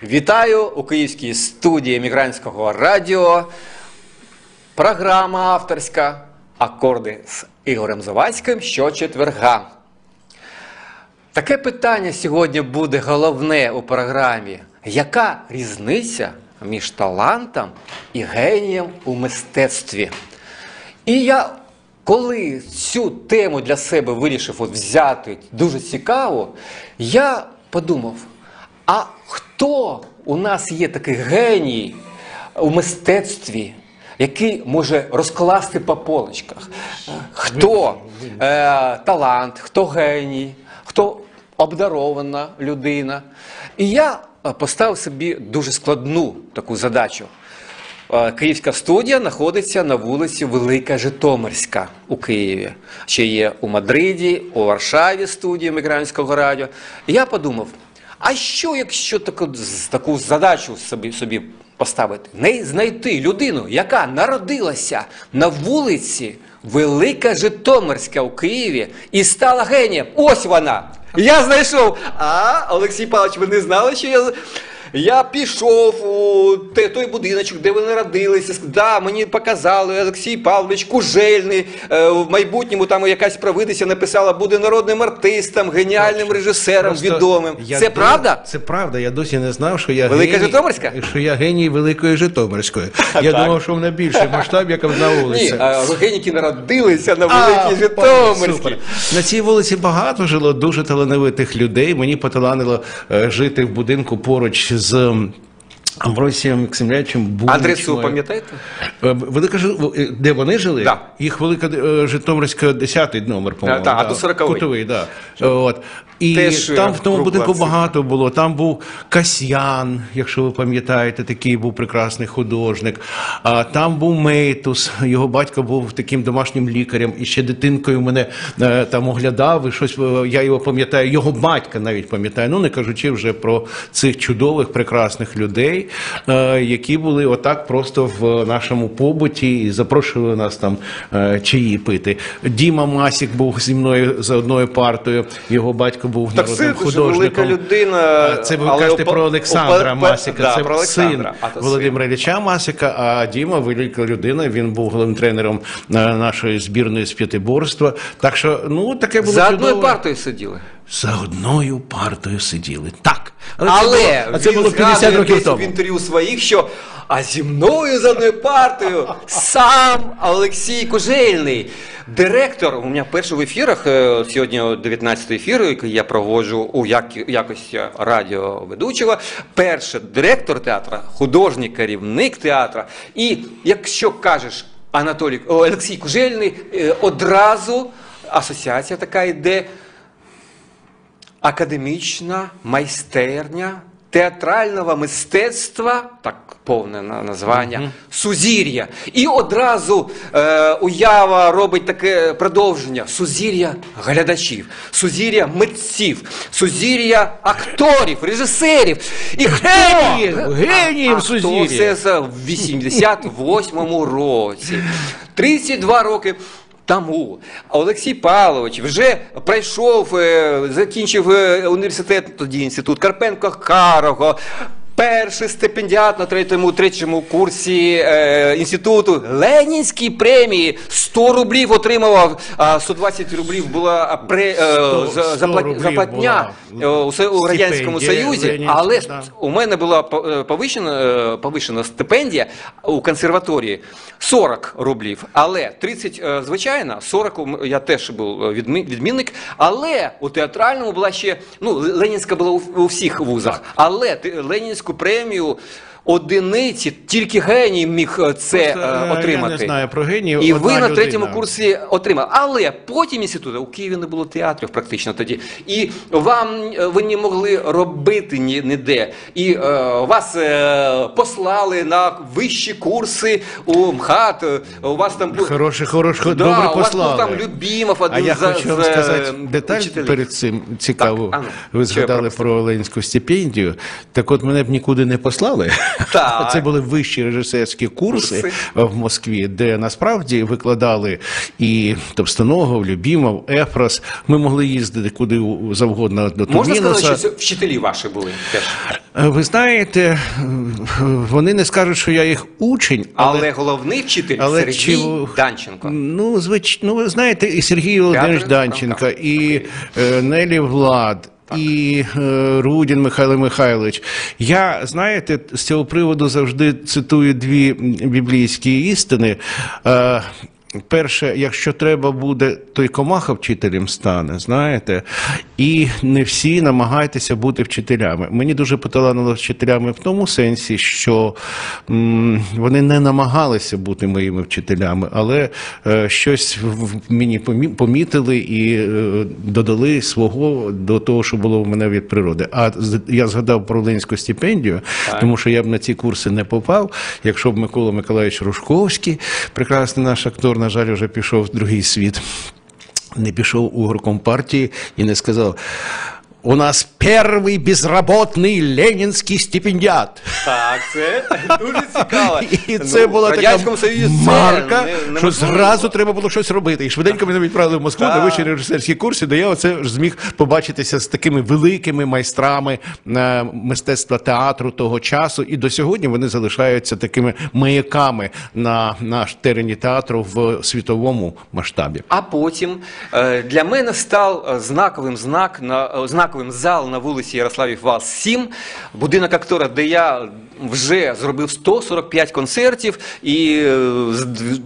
Вітаю у Київській студії Емігрантського радіо. Програма авторська «Акорди з Ігорем Завадським» щочетверга. Таке питання сьогодні буде головне у програмі. Яка різниця між талантом і генієм у мистецтві? І я, коли цю тему для себе вирішив взяти дуже цікаво, я подумав, а хто у нас є такий геній у мистецтві, який може розкласти по полочках? Хто талант, хто геній, хто обдарована людина? І я поставив собі дуже складну таку задачу. Київська студія знаходиться на вулиці Велика Житомирська у Києві. Ще є у Мадриді, у Варшаві студія Емігрантського радіо. І я подумав, а що, якщо таку задачу собі поставити? Знайти людину, яка народилася на вулиці Велика Житомирська у Києві і стала генієм. Ось вона! Я знайшов. Олексій Павлович, ви не знали, що я пішов у той будиночок, де ви народилися. Да, мені показали, Олексій Павлович Кужельний, в майбутньому там якась провидиця написала, буде народним артистом, геніальним режисером, відомим. Це правда? Це правда, я досі не знав, що я Велика Житомирська? Що я геній Великої Житомирської. Я думав, що в більший масштаб, як на вулиці. Ні, геніки народилися на Великій Житомирській. На цій вулиці багато жило дуже талановитих людей. Мені поталанило жити в будинку поруч з Амвросієм Максимовичем Буничем. Адресу пам'ятаєте? Де вони жили? Да. Їх Велика Житомирська 10-й номер, по-моєму. А то 40-й. Кутовий, так. От. І теж там в тому будинку багато було. Там був Касьян, якщо ви пам'ятаєте, такий був прекрасний художник. Там був Мейтус, його батько був таким домашнім лікарем. І ще дитинкою мене там оглядав, і щось, я його пам'ятаю, його батька навіть пам'ятаю, ну не кажучи вже про цих чудових, прекрасних людей, які були отак просто в нашому побуті і запрошували нас там чаї пити. Діма Масік був зі мною за одною партою, його батько був народним художником. Велика людина. Це ви кажете про Олександра Масіка, да, це про син Володимира Ілліча Масіка, а Діма велика людина, він був головним тренером нашої збірної з п'ятиборства. Так що, ну, таке було за чудово. одною партою сиділи? За одною партою сиділи, так. Але це було 50 років тому. В інтерв'ю своїх, що а зі мною за одною партою сам Олексій Кужельний. Директор, у мене перший в ефірах, сьогодні 19-й ефір, який я проводжу у якості радіоведучого, перший директор театру, художній керівник театру. І якщо кажеш Олексій Кужельний, одразу асоціація така йде, академічна майстерня театрального мистецтва, так повне названня, Сузір'я. І одразу уява робить таке продовження. Сузір'я глядачів, Сузір'я митців, Сузір'я акторів, режисерів. І геніїв Сузір'я. Хто все в 88-му році. 32 роки тому Олексій Павлович вже пройшов, закінчив університет, тоді інститут Карпенко-Карого, перший стипендіат на третьому курсі інституту, Ленінські премії, 100 рублів отримував, 120 рублів була заплатня у Радянському Союзі, але у мене була повищена стипендія у консерваторії 40 рублів, але 30 звичайно, 40 я теж був відмінник, але у театральному була ще, ну, Ленінська була у всіх вузах, але Ленінську премію одиниці, тільки геній міг це отримати. Я не знаю про геніїв. І ви на третьому курсі отримали. Але потім інституту, у Києві не було театрів практично тоді. І ви не могли робити ніде. І вас послали на вищі курси у МХАТ. У вас там був... добре послали. У вас був там Любімов, один я хочу вам сказати деталь перед цим цікаву. Ви згадали про Ленінську стипендію. Так от мене б нікуди не послали. Так. Це були вищі режисерські курси в Москві, де насправді викладали і Товстоногов, Любімов, Ефрос. Ми могли їздити куди завгодно до Можна Турміноса. сказати, що вчителі ваші були теж? Ви знаєте, вони не скажуть, що я їх учень, Але головний вчитель Сергій Данченко. Ну, звичайно, ви знаєте, і Сергій Володимирович Данченко, і Нелі Влад, і Рудін Михайло Михайлович. Я, знаєте, з цього приводу завжди цитую дві біблійські істини. Перше, якщо треба буде, то й комаха вчителем стане, знаєте. І не всі намагайтеся бути вчителями. Мені дуже поталанило вчителями в тому сенсі, що вони не намагалися бути моїми вчителями, але щось в мені помітили і додали свого до того, що було в мене від природи. А я згадав про Ленінську стипендію, тому що я б на ці курси не попав, якщо б Микола Миколаївич Рушковський, прекрасний наш актор, на жаль, вже пішов в другий світ, не пішов у горком партії і не сказав: у нас перший безробітний ленінський стипендіат. Так, це дуже цікаво. І це була така марка, що неможливо. зразу треба було щось робити. І швиденько мене відправили в Москву на вищі режисерські курси, де я оце зміг побачитися з такими великими майстрами мистецтва театру того часу. І до сьогодні вони залишаються такими маяками на терені театру в світовому масштабі. А потім для мене став знаковим зал на вулиці Ярославів Вал 7, будинок актора, де я вже зробив 145 концертів, і з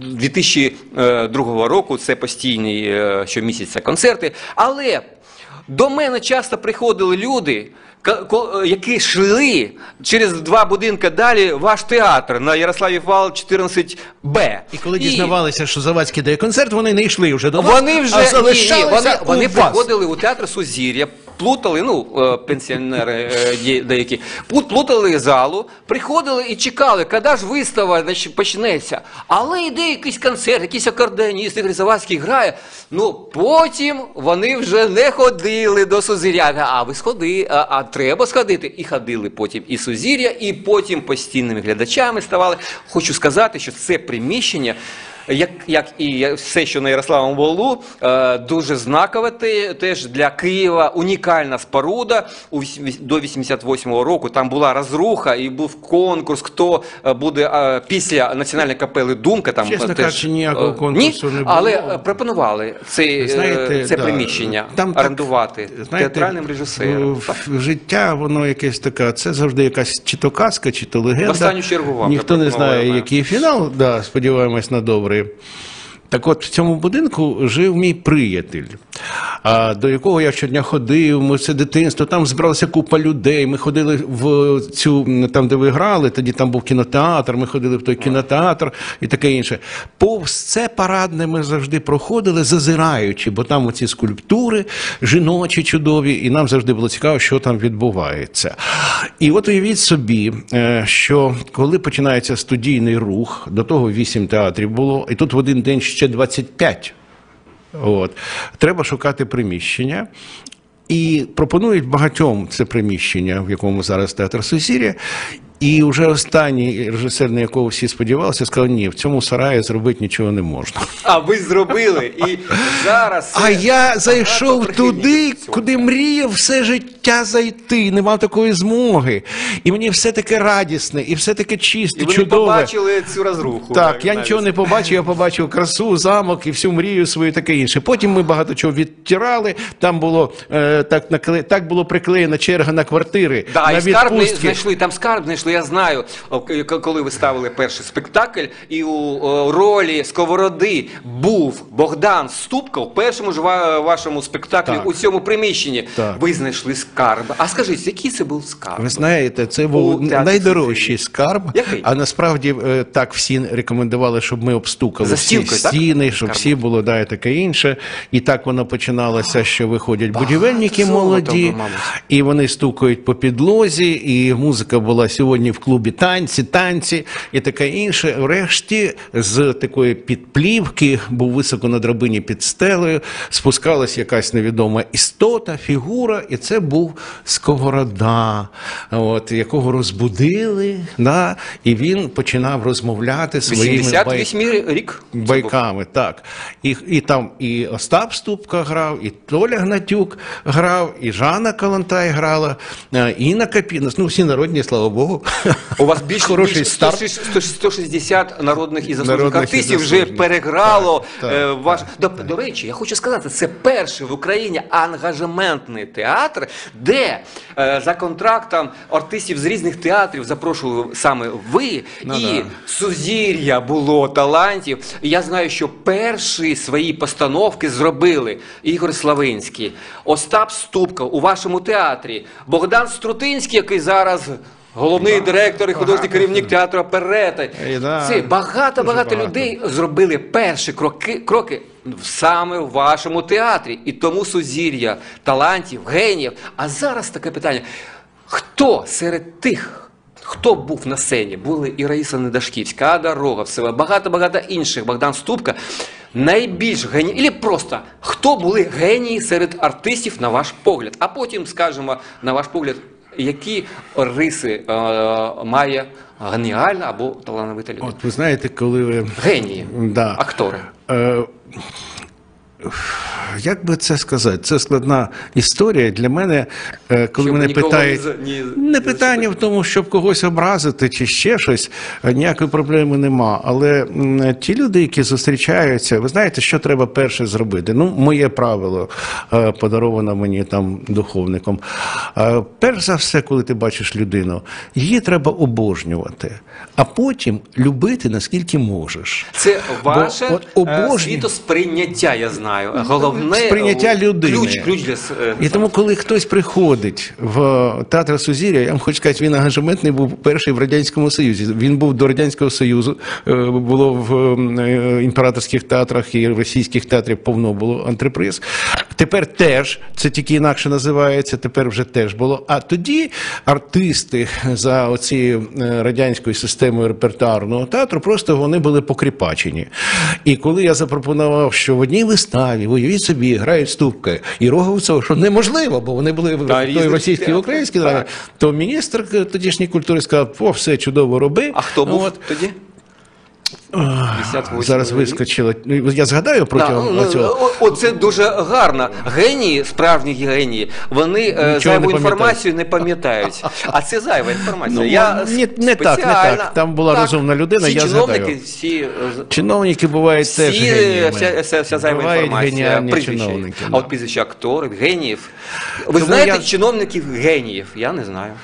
2002 року це постійні щомісяця концерти. Але до мене часто приходили люди, які йшли через два будинки далі ваш театр на Ярославів Вал 14Б. І коли дізнавалися, що Завадський дає концерт, вони не йшли вже до Вони вас, вже а залишалися вони у вас. приходили у театр Сузір'я, плутали, пенсіонери деякі, плутали залу, приходили і чекали, коли ж вистава почнеться. Але йде якийсь концерт, якийсь акордеоніст, Ігор Завадський грає. Потім вони вже не ходили до Сузір'я. А ви сходи, а треба сходити. І ходили потім і Сузір'я, і потім постійними глядачами ставали. Хочу сказати, що це приміщення, як і все, що на Ярославовому Валу, дуже знакове теж для Києва, унікальна споруда. До 88-го року там була розруха і був конкурс, хто буде після Національної капели «Думка». Там чесно теж, кажучи, ніякого конкурсу не було. Але пропонували це приміщення орендувати театральним режисерам. Життя, воно якесь таке, це завжди якась чи то казка, чи то легенда. В останню чергу вам. Ніхто не знає, який фінал, сподіваємось на добрий. Так от, в цьому будинку жив мій приятель, до якого я щодня ходив, ми це дитинство, там збиралася купа людей, ми ходили в там, де ви грали, тоді там був кінотеатр, ми ходили в той кінотеатр і таке інше. Повз це парадне ми завжди проходили, зазираючи, бо там оці скульптури жіночі чудові, і нам завжди було цікаво, що там відбувається. І от уявіть собі, що коли починається студійний рух, до того 8 театрів було, і тут в один день ще 25. Треба шукати приміщення. І пропонують багатьом це приміщення, в якому зараз театр Сузір'я. І вже останній режисер, на якого всі сподівалися, сказав: ні, в цьому сараї зробити нічого не можна. А ви зробили, і зараз... А я зайшов туди, куди мріяв все життя зайти, не мав такої змоги. І мені все таке радісне, і все таке чисте, чудове. І ви побачили цю розруху. Так, я нічого не побачив, я побачив красу, замок і всю мрію свою, таке інше. Потім ми багато чого відтирали, там було, так було приклеєна черга на квартири, на відпустки. Там скарб знайшли. Я знаю, коли ви ставили перший спектакль, і у ролі Сковороди був Богдан Ступка в першому ж вашому спектаклі у цьому приміщенні. Так. Ви знайшли скарб. А скажіть, який це був скарб? Ви знаєте, це був найдорожчий скарб. Який? А насправді так всі рекомендували, щоб ми обстукали всі стіни, щоб всі було, і таке інше. І так воно починалося, що виходять будівельники молоді, і вони стукають по підлозі, і музика була сьогодні сьогодні в клубі танці і таке інше. Врешті з такої підплівки, був високо на драбині під стелею, спускалась якась невідома істота, фігура, і це був Сковорода, якого розбудили, і він починав розмовляти своїми 88-й рік байками. Так. І там і Остап Ступка грав, і Толя Гнатюк грав, і Жанна Калантай грала, Інна Капіна, всі народні, слава Богу. У вас більше 160 народних і заслужених артистів вже переграло ваш... До речі, я хочу сказати, це перший в Україні ангажементний театр, де за контрактом артистів з різних театрів запрошували саме ви, сузір'я було талантів. І я знаю, що перші свої постановки зробили Ігор Славинський, Остап Ступка у вашому театрі, Богдан Струтинський, який зараз головний директор і художній керівник театру «Оперета». Це багато людей зробили перші кроки саме в вашому театрі. І тому сузір'я талантів, геніїв. А зараз таке питання. Хто серед тих, хто був на сцені, були і Раїса Недашківська, Ада Роговцева, багато інших, Богдан Ступка, найбільш генії, або просто, хто були генії серед артистів, на ваш погляд? А потім скажемо, на ваш погляд, які риси має геніальна або талановита людина? От ви знаєте, коли ви... Генії, актори. Як би це сказати? Це складна історія для мене, коли мене питають... Не питання в тому, щоб когось образити чи ще щось, ніякої проблеми нема. Але ті люди, які зустрічаються, ви знаєте, що треба перше зробити? Моє правило, подароване мені там духовником. Перш за все, коли ти бачиш людину, її треба обожнювати, а потім любити, наскільки можеш. Це ваше світосприйняття, я знаю. Головне сприйняття людини. Ключ для... І тому, коли хтось приходить в театр Сузір'я, я вам хочу сказати, він ангажементний був перший в Радянському Союзі. Він був до Радянського Союзу, було в імператорських театрах і російських театрів повно було антреприз. Тепер теж, це тільки інакше називається, тепер вже теж було. А тоді артисти за оцією радянською системою репертуарного театру, просто вони були покріпачені. І коли я запропонував, що в одній виставі, уявіть собі, грають Ступка і Роговцева, що неможливо, бо вони були в той російській і українській драмі, то міністр тодішньої культури сказав, все чудово роби. А хто був тоді? Зараз вискочило. Я згадаю протягом цього. Оце дуже гарно. Генії, справжні генії, вони зайву інформацію не пам'ятають. А це зайва інформація. Не так. Там була розумна людина, я згадаю. Чиновники бувають теж геніями. Вся зайва інформація, прізвища. А от прізвища акторів, геніїв. Ви знаєте чиновників геніїв? Я не знаю.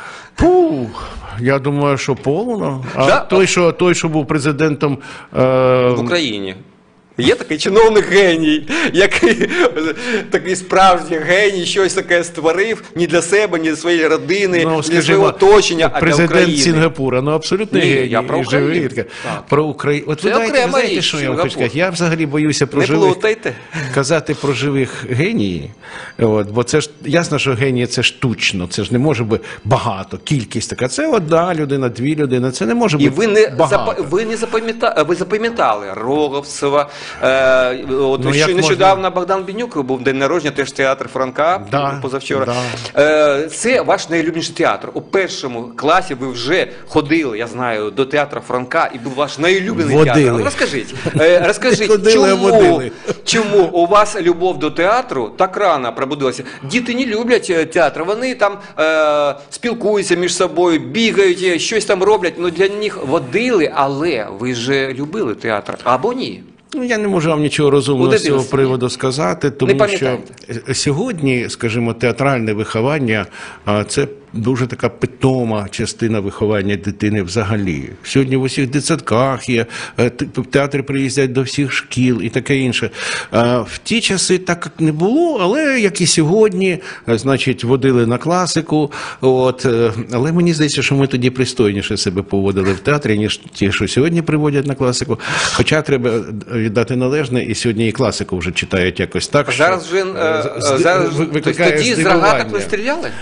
Я думаю, що повно. А той, що був президентом в Україні. Є такий чиновник геній, який такий справжній геній, щось таке створив не для себе, не для своєї родини, не для свого оточення, а для України. Президент Сінгапура, абсолютно геній. Я про Україну. Про Україну. От ви знаєте, що я вам хочу сказати? Я взагалі боюся про живих, казати про живих генії, бо це ж, ясно, що генії це штучно, це ж не може бути багато, кількість така. Це одна людина, дві людини, це не може бути багато. І ви запам'ятали Роговцева. Нещодавно Богдан Бенюк був день народження, теж театр Франка, позавчора. Це ваш найлюбніший театр. У першому класі ви вже ходили, я знаю, до театру Франка, і був ваш найлюблений театр. Розкажіть, чому у вас любов до театру так рано пробудилася? Діти не люблять театр, вони там спілкуються між собою, бігають, щось там роблять, для них водили, але ви ж любили театр, або ні? Я не можу вам нічого розумного з цього приводу сказати, тому що сьогодні, скажімо, театральне виховання – це дуже така питома частина виховання дитини взагалі. Сьогодні в усіх дитсадках є, театри приїздять до всіх шкіл і таке інше. В ті часи так не було, але як і сьогодні, значить, водили на класику. Але мені здається, що ми тоді пристойніше себе поводили в театрі, ніж ті, що сьогодні приводять на класику. Хоча треба віддати належне, і сьогодні і класику вже читають якось так. Зараз вже тоді з рогаток ви стріляли?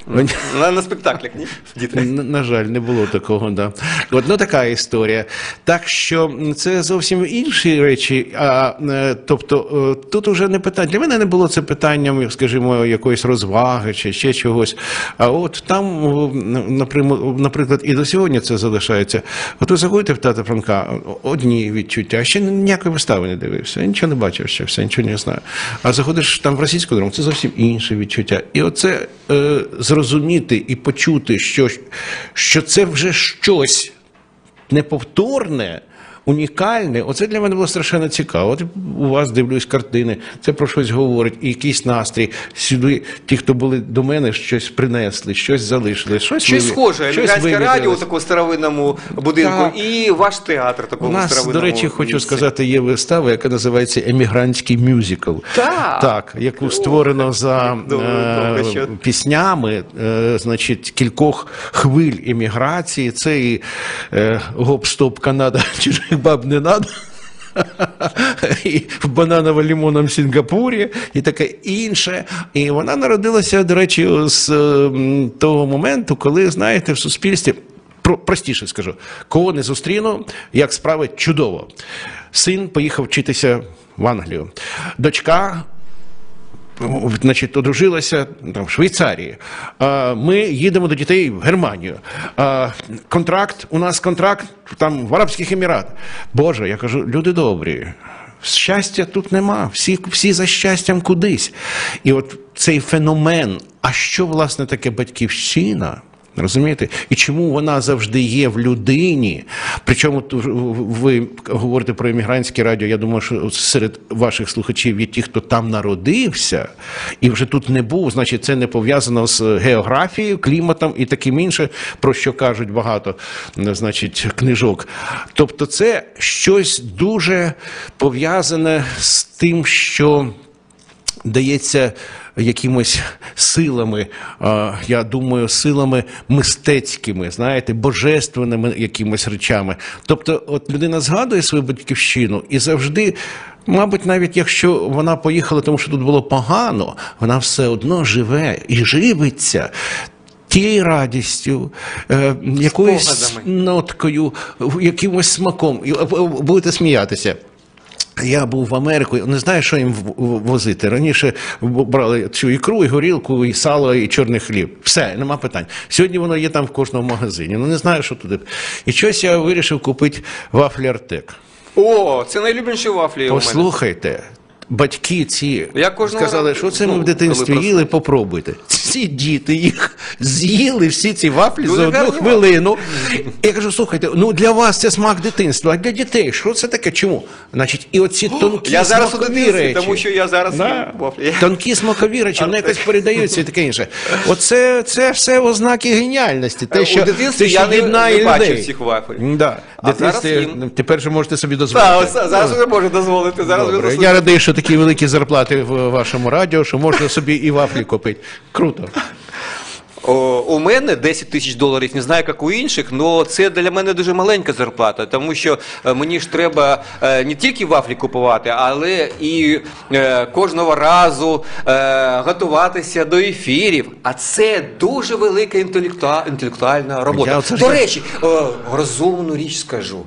На спектаклях, ні? Діти. На жаль, не було такого, да. От, ну, така історія. Так що це зовсім інші речі. Тобто, тут вже не питання. Для мене не було це питанням, скажімо, якоїсь розваги чи ще чогось. А от там, наприклад, і до сьогодні це залишається. От ви заходите в Театр Франка, одні відчуття, ще ніякої вистави не дивився, я нічого не бачив ще, все, нічого не знаю. А заходиш там в російську драму, це зовсім інше відчуття. І оце зрозуміти і почути, що це вже щось неповторне, унікальне, оце для мене було страшенно цікаво. От у вас дивлюсь картини, це про щось говорить, і якийсь настрій. Сюди ті, хто були до мене, щось принесли, щось залишили. Щось схоже, Емігрантське радіо у такому старовинному будинку, так. І ваш театр такому старовинному. У нас, до речі, хочу сказати, є вистава, яка називається «Емігрантський мюзикл». Так, яку створено за піснями, значить, кількох хвиль еміграції. Це і «Гоп-стоп, Канада», «Чужих баб не надо», і в бананово-лимонному Сінгапурі, і таке інше. І вона народилася, до речі, з того моменту, коли, знаєте, в суспільстві, простіше скажу, кого не зустріну, як справи, чудово. Син поїхав вчитися в Англію. Дочка, значить, одружилася там, в Швейцарії. Ми їдемо до дітей в Германію. У нас контракт там в Арабських Еміратах. Боже, я кажу, люди добрі, щастя тут нема, всі за щастям кудись. І от цей феномен, а що, власне, таке батьківщина? Розумієте? І чому вона завжди є в людині? Причому ви говорите про емігрантське радіо, я думаю, що серед ваших слухачів є ті, хто там народився і вже тут не був, значить це не пов'язано з географією, кліматом і таким інше, про що кажуть багато, значить, книжок. Тобто це щось дуже пов'язане з тим, що дається якимось силами, я думаю, силами мистецькими, знаєте, божественними якимось речами. Тобто, от людина згадує свою батьківщину і завжди, мабуть, навіть якщо вона поїхала, тому що тут було погано, вона все одно живе і живиться тією радістю, якоюсь ноткою, якимось смаком. Будете сміятися. Я був в Америку, не знаю, що їм возити. Раніше брали цю ікру, і горілку, і сало, і чорний хліб. Все, нема питань. Сьогодні воно є там в кожному магазині. Ну, не знаю, що туди. І щось я вирішив купити вафлі Артек. О, це найлюбленіші вафлі у мене. Послухайте, батьки ці сказали, що це ми в дитинстві їли, попробуйте. Ці діти їх з'їли, всі ці вафлі за одну хвилину. Я кажу, слухайте, ну для вас це смак дитинства, а для дітей що це таке? Чому? Значить, і оці тонкі смакові речі. Тому що я зараз їм вафлі. Тонкі смакові речі, вони якось передаються і таке інше. Оце це все ознаки геніальності. Те, що, у дитинстві я не бачив всіх вафель. Да. Тепер же можете собі дозволити. Так, зараз вже можу дозволити. Я радий, що такі великі зарплати в вашому радіо, що можна собі і вафлі купити. Круто. У мене $10 000, не знаю, як у інших, але це для мене дуже маленька зарплата, тому що мені ж треба не тільки вафлі купувати, але і кожного разу готуватися до ефірів, а це дуже велика інтелектуальна робота. До речі, розумну річ скажу.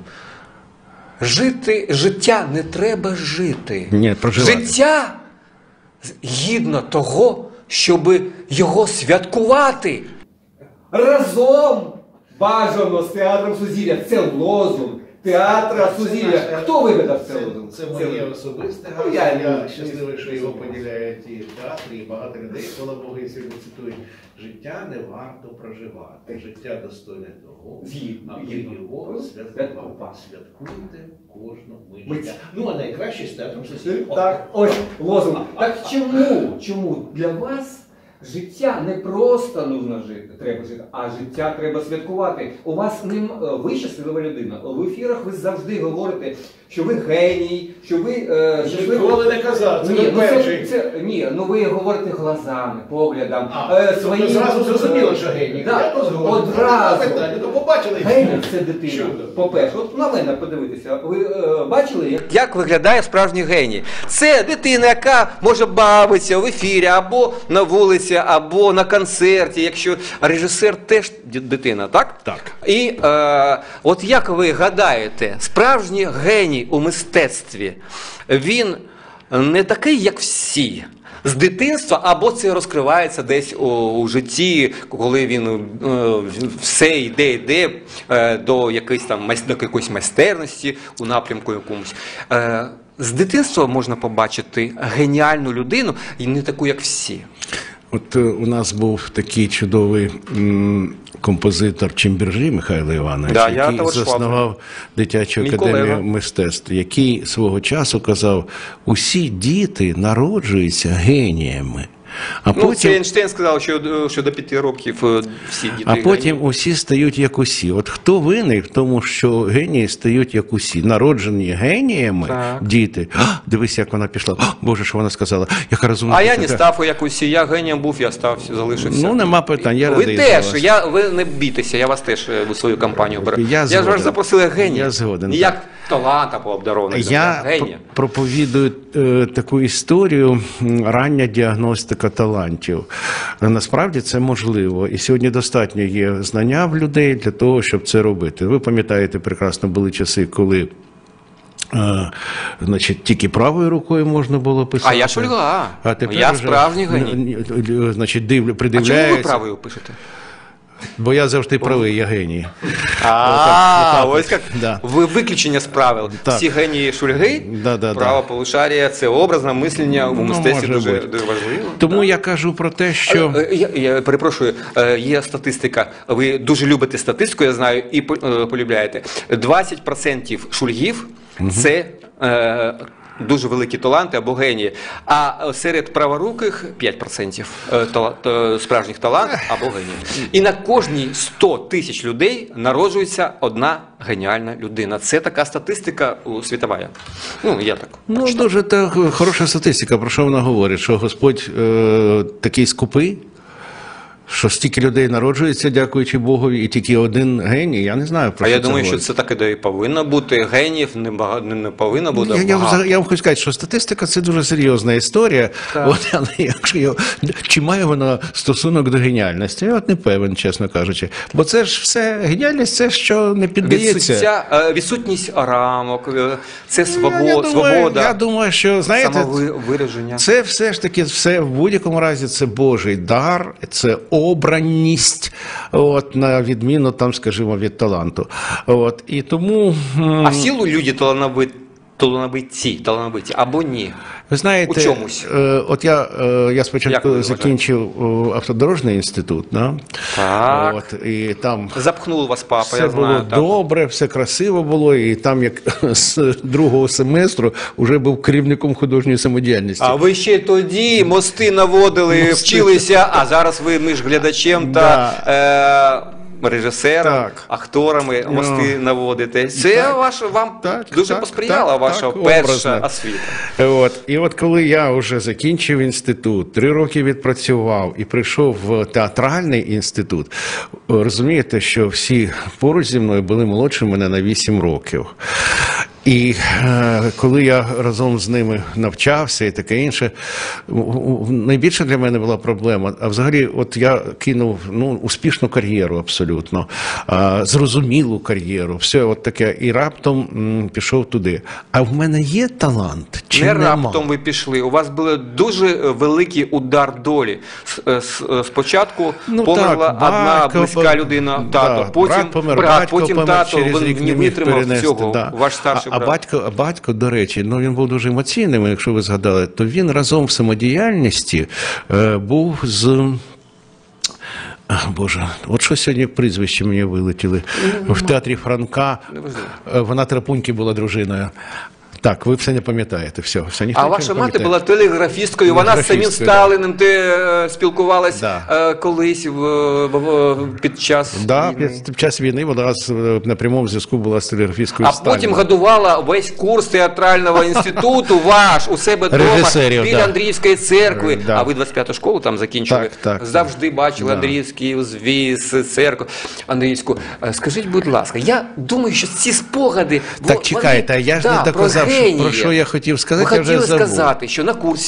Життя не треба жити. Ні, проживати. Життя гідно того, щоб його святкувати. Разом бажано з театром Сузір'я. Це лозунг театра Сузір'я. Хто вигадав це лозунг? Це моє особисте. Я щасливий, що його поділяють і театри, і багато людей. Слава Богу, і сьогодні цитують. Життя не варто проживати. Життя достойне того, аби його святкуйте кожну мить. Ну, а найкраще з театром Сузір'я. Так, ось лозунг. Так чому для вас життя не просто треба жити, а життя треба святкувати? У вас ви щаслива людина. В ефірах ви завжди говорите, що ви геній, що ви... Ніколи не казав, це не перший. Ні, ви говорите глазами, поглядом. Тобто зразу зрозуміло, що геній. Одразу. Геній – це дитина. По-перше, от на мене подивитися. Ви бачили, як виглядає справжній геній? Це дитина, яка може бавитися в ефірі або на вулиці, вулиці або на концерті, якщо режисер теж дитина, так? Так. І от як ви гадаєте, справжній геній у мистецтві, він не такий, як всі? З дитинства, або це розкривається десь у житті, коли він все йде до якоїсь майстерності у напрямку якомусь. З дитинства можна побачити геніальну людину і не таку, як всі. От у нас був такий чудовий композитор Чимбержі Михайло Іванович, Да, який заснував дитячу академію мистецтв, який свого часу казав, усі діти народжуються геніями. А потім... це Ейнштейн сказав, що до 5 років всі діти А потім усі стають як усі. От хто винний в тому, що генії стають як усі? Народжені геніями діти. Дивись, як вона пішла. Боже, що вона сказала. Яка розумна. А я не став як усі. Я генієм був, я залишився. Ну, нема питань. Я ви теж. Ви не бійтеся, я вас теж у свою компанію беру. Я ж вас запросили генія. Я згоден. Не як талант або обдарований. Я проповідую таку історію рання діагностика талантів. Насправді це можливо. І сьогодні достатньо є знання в людей для того, щоб це робити. Ви пам'ятаєте, прекрасно були часи, коли значить, тільки правою рукою можна було писати. А я шульга. Я справжній геній. Значить, придивляється. А чому ви правою пишете? Бо я завжди правий, я геній. Ось як. Ви виключення з правил. Всі генії шульги, право полушарія – це образне мислення у мистецтві дуже важливо. Тому я кажу про те, що... Я перепрошую, є статистика. Ви дуже любите статистику, я знаю, і полюбляєте. 20% шульгів – це... дуже великі таланти або генії. А серед праворуких 5% справжніх талантів або генії. І на кожні 100 тисяч людей народжується одна геніальна людина. Це така статистика світова. Я так. Ну, дуже хороша статистика. Про що вона говорить? Що Господь такий скупий? Що стільки людей народжується, дякуючи Богові, і тільки один геній, я не знаю, про що це. А я думаю, що це так і повинно бути. Геніїв не повинно бути багато. Я вам хочу сказати, що статистика – це дуже серйозна історія. От, чи має вона стосунок до геніальності? Я от не певен, чесно кажучи. Бо це ж все, геніальність – це що не піддається. Відсутність рамок, це свобода. Я думаю, що, знаєте, самовираження. Це все ж таки, все в будь-якому разі, це Божий дар, це обраність, на відміну, там, скажімо, від таланту. І тому... А всі люди талановиті або ні? Ви знаєте, у чомусь. От я спочатку закінчив автодорожний інститут, Так. І там запхнув вас папа, все було добре, все красиво було, і там як з другого семестру вже був керівником художньої самодіяльності. А ви ще тоді мости наводили, вчилися, а зараз ви між глядачем та... режисером, акторами мости наводите. Це вам дуже посприяла ваша перша освіта. І от коли я вже закінчив інститут, 3 роки відпрацював і прийшов в театральний інститут, розумієте, що всі поруч зі мною були молодші мене на 8 років. І коли я разом з ними навчався і таке інше, найбільше для мене була проблема. А взагалі, от я кинув успішну кар'єру абсолютно, зрозумілу кар'єру, все от таке, і раптом пішов туди. А в мене є талант чи нема? Не раптом ви пішли, у вас був дуже великий удар долі. Спочатку померла одна близька людина, тато, потім брат, потім тато, він не витримав цього, ваш старший. А батько, до речі, він був дуже емоційним, якщо ви згадали, то він разом в самодіяльності був з... Боже, от що сьогодні прізвище мені вилетіли. В театрі Франка, вона Трапуньки була дружиною. Так, ви все не пам'ятаєте, все. А ваша мати була телеграфісткою, вона з самим Сталіним спілкувалася колись під час війни? Під час війни вона на прямому зв'язку була з телеграфісткою Сталіна. А потім годувала весь курс театрального інституту ваш у себе вдома біля Андріївської церкви. А ви 25-ту школу там закінчили? Завжди бачили Андріївський узвіз, церкву Андріївську. Скажіть, будь ласка, я думаю, що ці спогади... Так, чекайте, я ж не доказав, про що я хотів сказати, ви хотіли сказати, що на курсі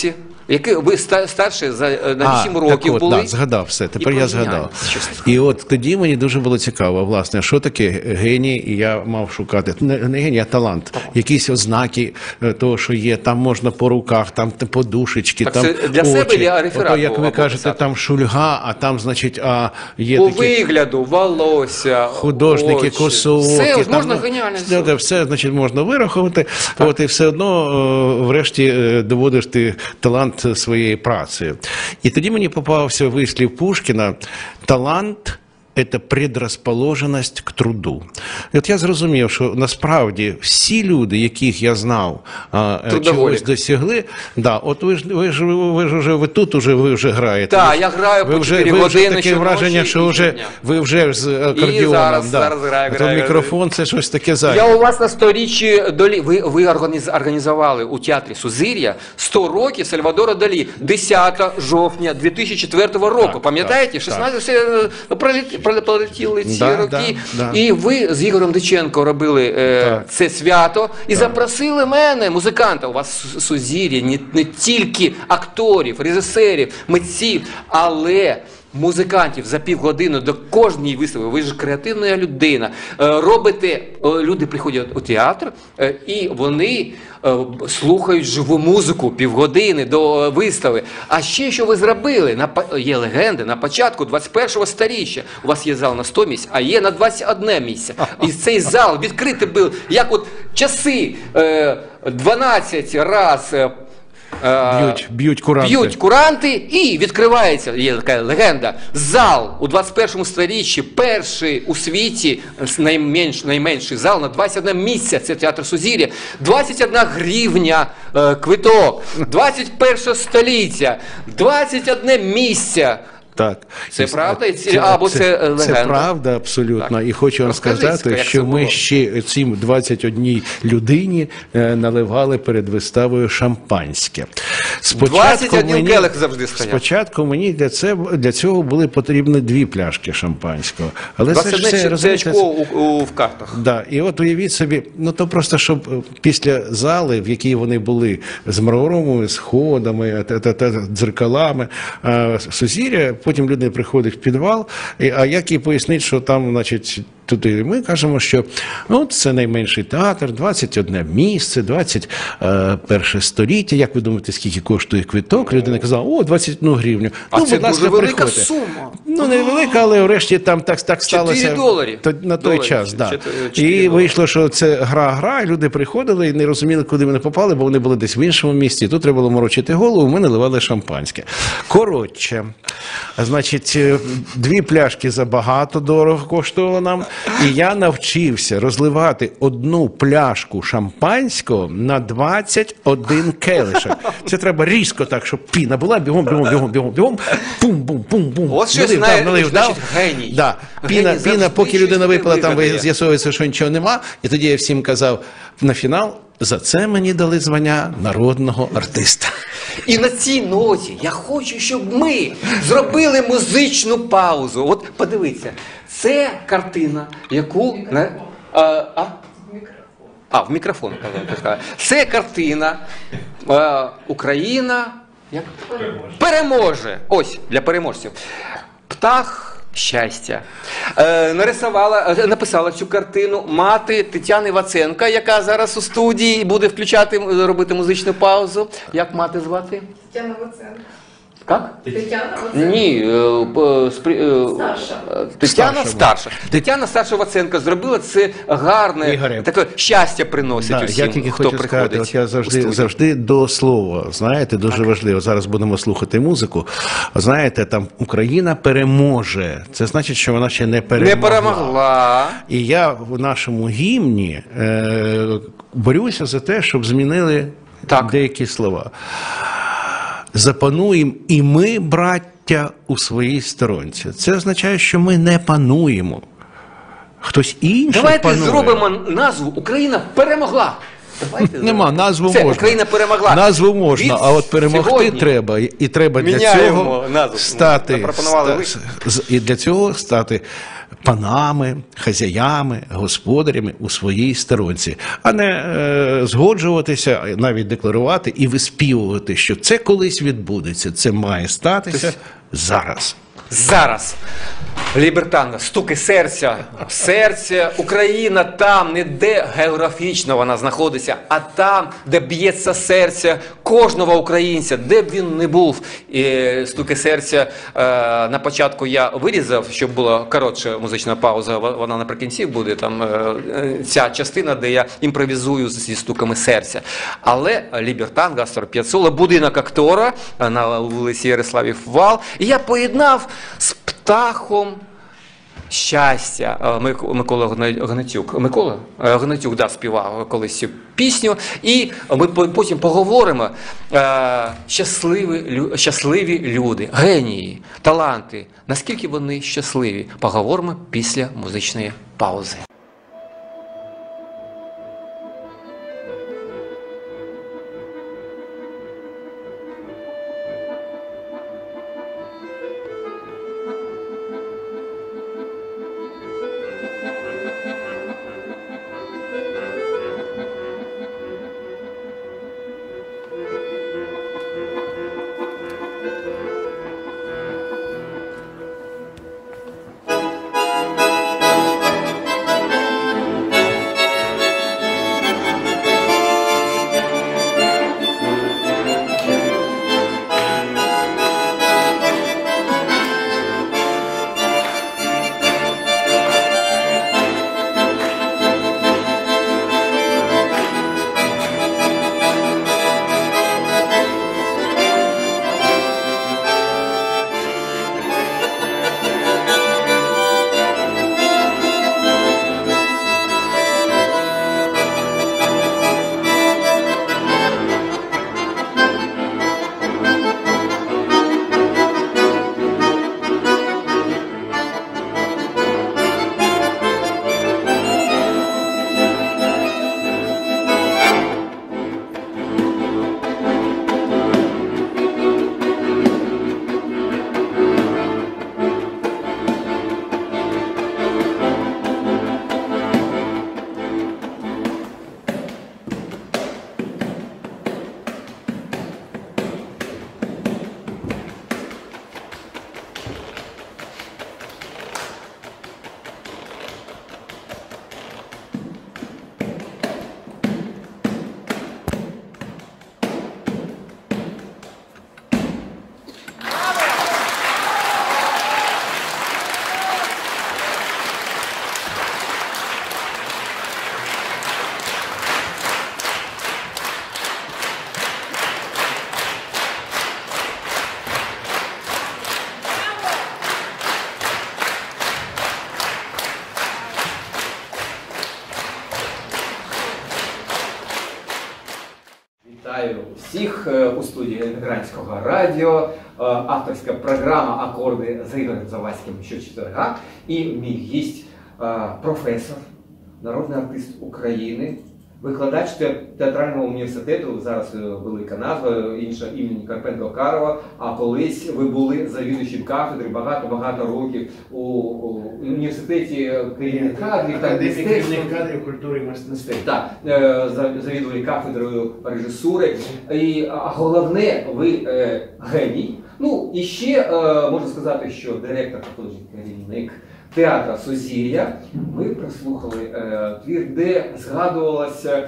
Який ви старші на 7 років були. Так, згадав все, тепер І я поміняли. згадав. І от тоді мені дуже було цікаво, власне, що таке геній, і я мав шукати, не геній, а талант. Якісь ознаки того, що є, там можна по руках, там по душечки, Так там це для очі. себе чи реферат Ото, як ви було кажете, писати? там шульга, а там, значить, є По такі... вигляду, волосся, Художники, очі. косоокі. Все, там, можна ну, геніально. все, значить, можна вирахувати. От, і все одно, врешті, доводиш ти талант своєї праці. І тоді мені попався вислів Пушкіна «талант – это предрасположенность к труду». І от я зрозумів, що насправді всі люди, яких я знав, чогось досягли, да, от ви тут вже граєте. Так, я граю по 4 години щоночі. Ви вже таке враження, що ви вже з акордіоном. зараз граю. Мікрофон – це щось таке зайве. Я у вас на 100-річчі Долі. Ви організували у театрі Сузір'я 100 років Сальвадора Далі, 10 жовтня 2004 року. Пам'ятаєте? 16 пролетіли ці роки. І ви з Ігорем Диченко робили це свято і запросили мене, музиканта. У вас Сузір'я, не тільки акторів, режисерів, митців, але музикантів за півгодини до кожної вистави. Ви ж креативна людина. Робите, люди приходять у театр і вони слухають живу музику півгодини до вистави. А ще що ви зробили? Є легенди, на початку 21-го сторіччя у вас є зал на 100 місць, а є на 21 місце. І цей зал відкритий був, як от часи 12 раз б'ють куранти. Б'ють куранти і відкривається, є така легенда, зал у 21 сторіччі, перший у світі, найменший зал на 21 місце, це театр Сузір'я, 21 гривня квиток, 21 століття, 21 місце. Так. Це правда? Або це легенда? Це правда, абсолютно. Так. І хочу вам сказати, що ми ще цим 21 людині наливали перед виставою шампанське. 21 келих завжди стояв. Спочатку мені для цього були потрібні 2 пляшки шампанського. Але 21 це очко в картах. Да. І от уявіть собі, ну то просто, щоб після зали, в якій вони були, з мраморовими сходами, дзеркалами, Сузір'я, потім люди приходять в підвал, а як їй пояснити, що там, значить, туди. Ми кажемо, що це найменший театр, 21 місце, 21 століття. Як ви думаєте, скільки коштує квиток? Людина казала, 21 гривню. А це дуже велика сума. Невелика, але врешті там так сталося. $4 на той час. Да. І вийшло, що це гра, і люди приходили і не розуміли, куди вони попали, бо вони були десь в іншому місці. Тут треба було морочити голову, ми наливали шампанське. Коротше, значить, 2 пляшки забагато дорого коштувало нам. І я навчився розливати 1 пляшку шампанського на 21 келишок. Це треба різко так, щоб піна була, бігом, пум-бум-бум-бум. Ось що знає, значить, геній. Да. Піна, поки людина випила, там з'ясовується, що нічого нема. І тоді я всім казав на фінал, за це мені дали звання народного артиста. І на цій ноті я хочу, щоб ми зробили музичну паузу. От подивіться, це картина, яку... в мікрофон. Це картина «Україна переможе». Ось, для переможців. Птах щастя. Написала цю картину мати Тетяни Ваценка, яка зараз у студії буде робити музичну паузу. Як мати звати? Тетяна Ваценка. Як? Тетяна Ваценка. Ні, Старша. Тетяна старша. Тетяна старша Ваценка зробила це гарне, таке щастя приносить усім, хто приходить. От я завжди до слова, знаєте, дуже важливо. Зараз будемо слухати музику. Знаєте, там Україна переможе. Це значить, що вона ще не перемогла. Не перемогла. І я в нашому гімні борюся за те, щоб змінили деякі слова. Запануємо і ми, браття, у своїй сторонці. Це означає, що ми не пануємо. Хтось інший панує. Давайте зробимо назву «Україна перемогла». Нема, назву можна. Україна перемогла. Назву можна, а от перемогти треба. І треба для цього стати панами, хазяями, господарями у своїй сторонці, а не згоджуватися, навіть декларувати і виспівувати, що це колись відбудеться, це має статися зараз. Зараз. Лібертанго, стуки серця. Серце, Україна там, не де географічно вона знаходиться, а там, де б'ється серце кожного українця, де б він не був. І стуки серця на початку я вирізав, щоб була коротша музична пауза, вона наприкінці буде, там ця частина, де я імпровізую зі стуками серця. Але Лібертанго, Астор Піаццола, будинок актора на вулиці Ярославів Вал. І я поєднав з птахом щастя. Микола Гнатюк. Микола Гнатюк, да, співав колись цю пісню. І ми потім поговоримо. Щасливі люди, генії, таланти. Наскільки вони щасливі? Поговоримо після музичної паузи. Вітаю всіх у студії Емігрантського радіо, авторська програма «Акорди» з Ігорем Завадським щочетверга. І мій гість професор, народний артист України, викладач театрального університету, зараз велика назва, інша імені Карпенка-Карова, а колись ви були завідувачем кафедри багато-багато років у університеті керівних кадрів. Керівних кадрів культури і мистецтва. Так, завідували кафедрою режисури. І головне, ви геній. Ну, і ще можна сказати, що директор, художній керівник театру «Сузір'я». Ми прослухали твір, де згадувався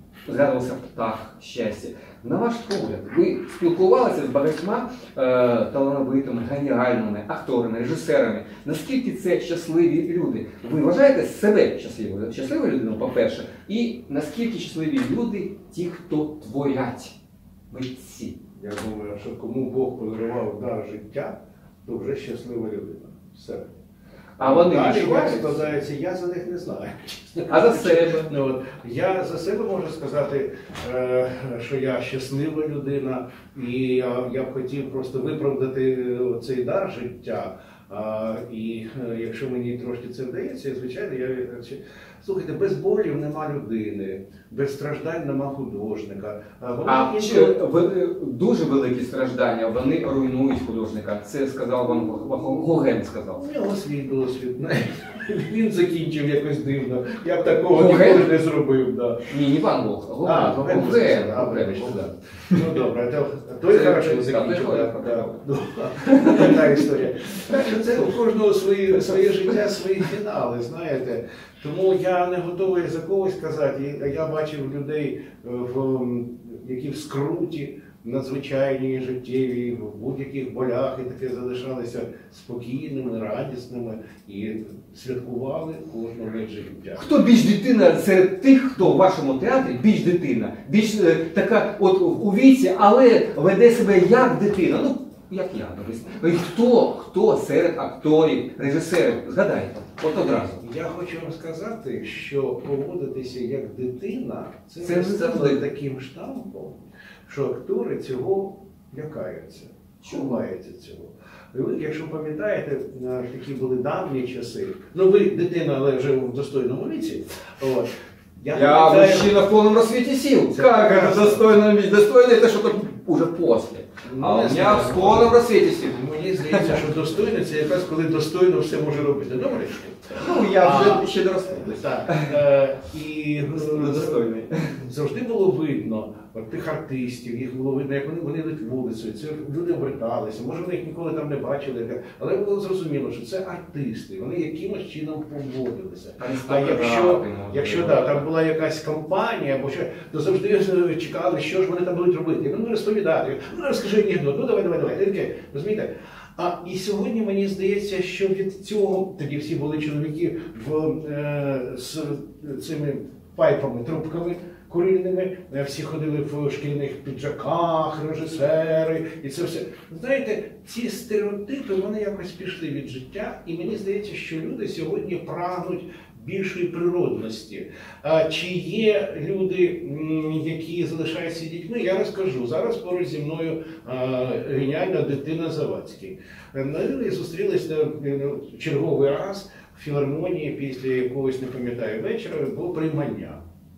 птах щастя. На ваш погляд, ви спілкувалися з багатьма талановитими, геніальними акторами, режисерами. Наскільки це щасливі люди? Ви вважаєте себе щасливою людиною, по-перше? І наскільки щасливі люди ті, хто творять, митці? Я думаю, що кому Бог подарував дар життя, то вже щаслива людина. Все. А вони як складається, я за них не знаю. А за себе? Я за себе можу сказати, що я щаслива людина, і я б хотів просто виправдати цей дар життя. І якщо мені трошки це вдається, звичайно, я Слухайте, без болів нема людини, без страждань нема художника. Дуже великі страждання, вони руйнують художника. Це сказав вам Гоген, сказав. У нього свій досвід. Він закінчив якось дивно. Я б такого ніколи не зробив. Да. Ні, не пан Бог. Гоген. Ну добре, той хорошо закінчив. Така історія. Це у кожного своє життя, свої фінали, знаєте. Тому я не готовий за когось казати. Я бачив людей, які в скруті, надзвичайні, життєві, в будь-яких болях і таке залишалися спокійними, радісними і святкували кожного життя. Хто більш дитина серед тих, хто в вашому театрі більш дитина, більш така от у віці, але веде себе як дитина? Ну, як я, хто серед акторів, режисерів? Згадайте, от одразу. Я хочу вам сказати, що поводитися як дитина, це не стало таким штампом, що актори цього лякаються, чуваються цього. Ви, якщо пам'ятаєте, такі були давні часи, ну ви дитина, але вже в достойному віці, от, я мужчина в повном рассвете сил. Как это достойно? Достойно это что-то уже после. А у меня в повном рассвете сил. Мені здається, що достойно це якраз коли достойно все може робити. Добре? Ну, я вже ще дорослий. Так. І завжди було видно тих артистів, їх було видно, як вони йдуть вулицею, це люди оберталися, може вони їх ніколи там не бачили, але було зрозуміло, що це артисти, вони якимось чином поводилися. А якщо там була якась кампанія, або що, то завжди чекали, що ж вони там будуть робити. Ну, розповідати, ну розкажи анекдот, ну давай. Розумієте? І сьогодні мені здається, що від цього, тоді всі були чоловіки з цими пайпами, трубками курильними, всі ходили в шкільних піджаках, режисери і це все. Знаєте, ці стереотипи, вони якось пішли від життя, і мені здається, що люди сьогодні прагнуть більшої природності. Чи є люди, які залишаються дітьми, я розкажу. Зараз поруч зі мною геніальна дитина Завадський. Ми зустрілися черговий раз в філармонії після якогось, не пам'ятаю, вечора, було приймання.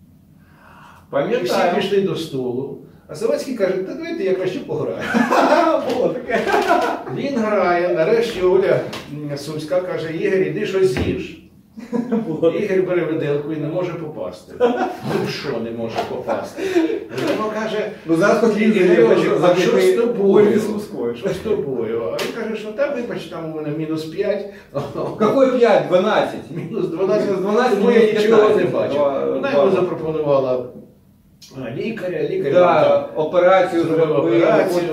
І всі пішли до столу. А Завадський каже, та давайте я краще пограю. Він грає, нарешті Оля Сумська каже, Ігор, іди щось з'їж. Ігор бере виделку і не може попасти. Ну що не може попасти? Він каже, ну зараз хоч а що з тобою? Що з тобою? А він каже, що та вибач, там у мене мінус 5. Какой 5? 12? Мінус 12, тому я нічого не бачив. Вона йому запропонувала лікаря, операцію зробили,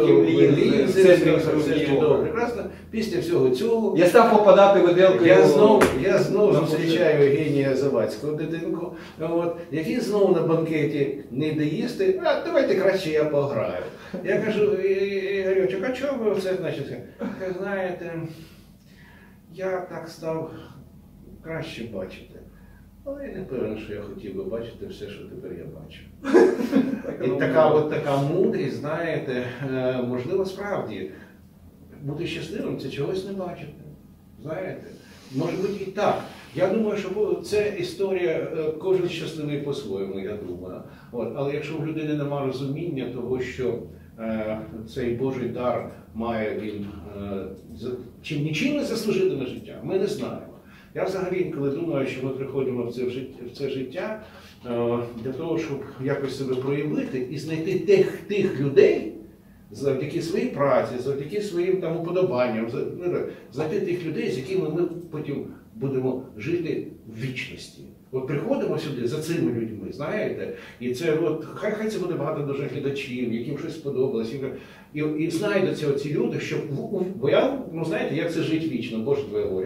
прекрасно. Після всього цього я став попадати виделкою. Я знову зустрічаю генія Завадського, дитинку, який знову на банкеті не йде їсти, а давайте краще я пограю. Я кажу, Ігорючок, а чого ви все значить? Знаєте, я так став краще бачити. Але я не певен, що я хотів би бачити все, що тепер я бачу. І така мудрість, знаєте, можливо, справді, бути щасливим – це чогось не бачити. Знаєте, може бути і так. Я думаю, що це історія, кожен щасливий по-своєму, я думаю. Але якщо в людини немає розуміння того, що цей Божий дар має він чим нічим не заслужити на життя, ми не знаємо. Я взагалі інколи думаю, що ми приходимо в це життя для того, щоб якось себе проявити і знайти тих людей, завдяки своїй праці, завдяки своїм там уподобанням, знайти тих людей, з якими ми потім будемо жити в вічності. От приходимо сюди за цими людьми, знаєте, і це хай це буде багато дуже глядачів, яким щось сподобалось, і знайдуться ці люди, щоб, бо я, знаєте, як це жити вічно, Боже твоя воля.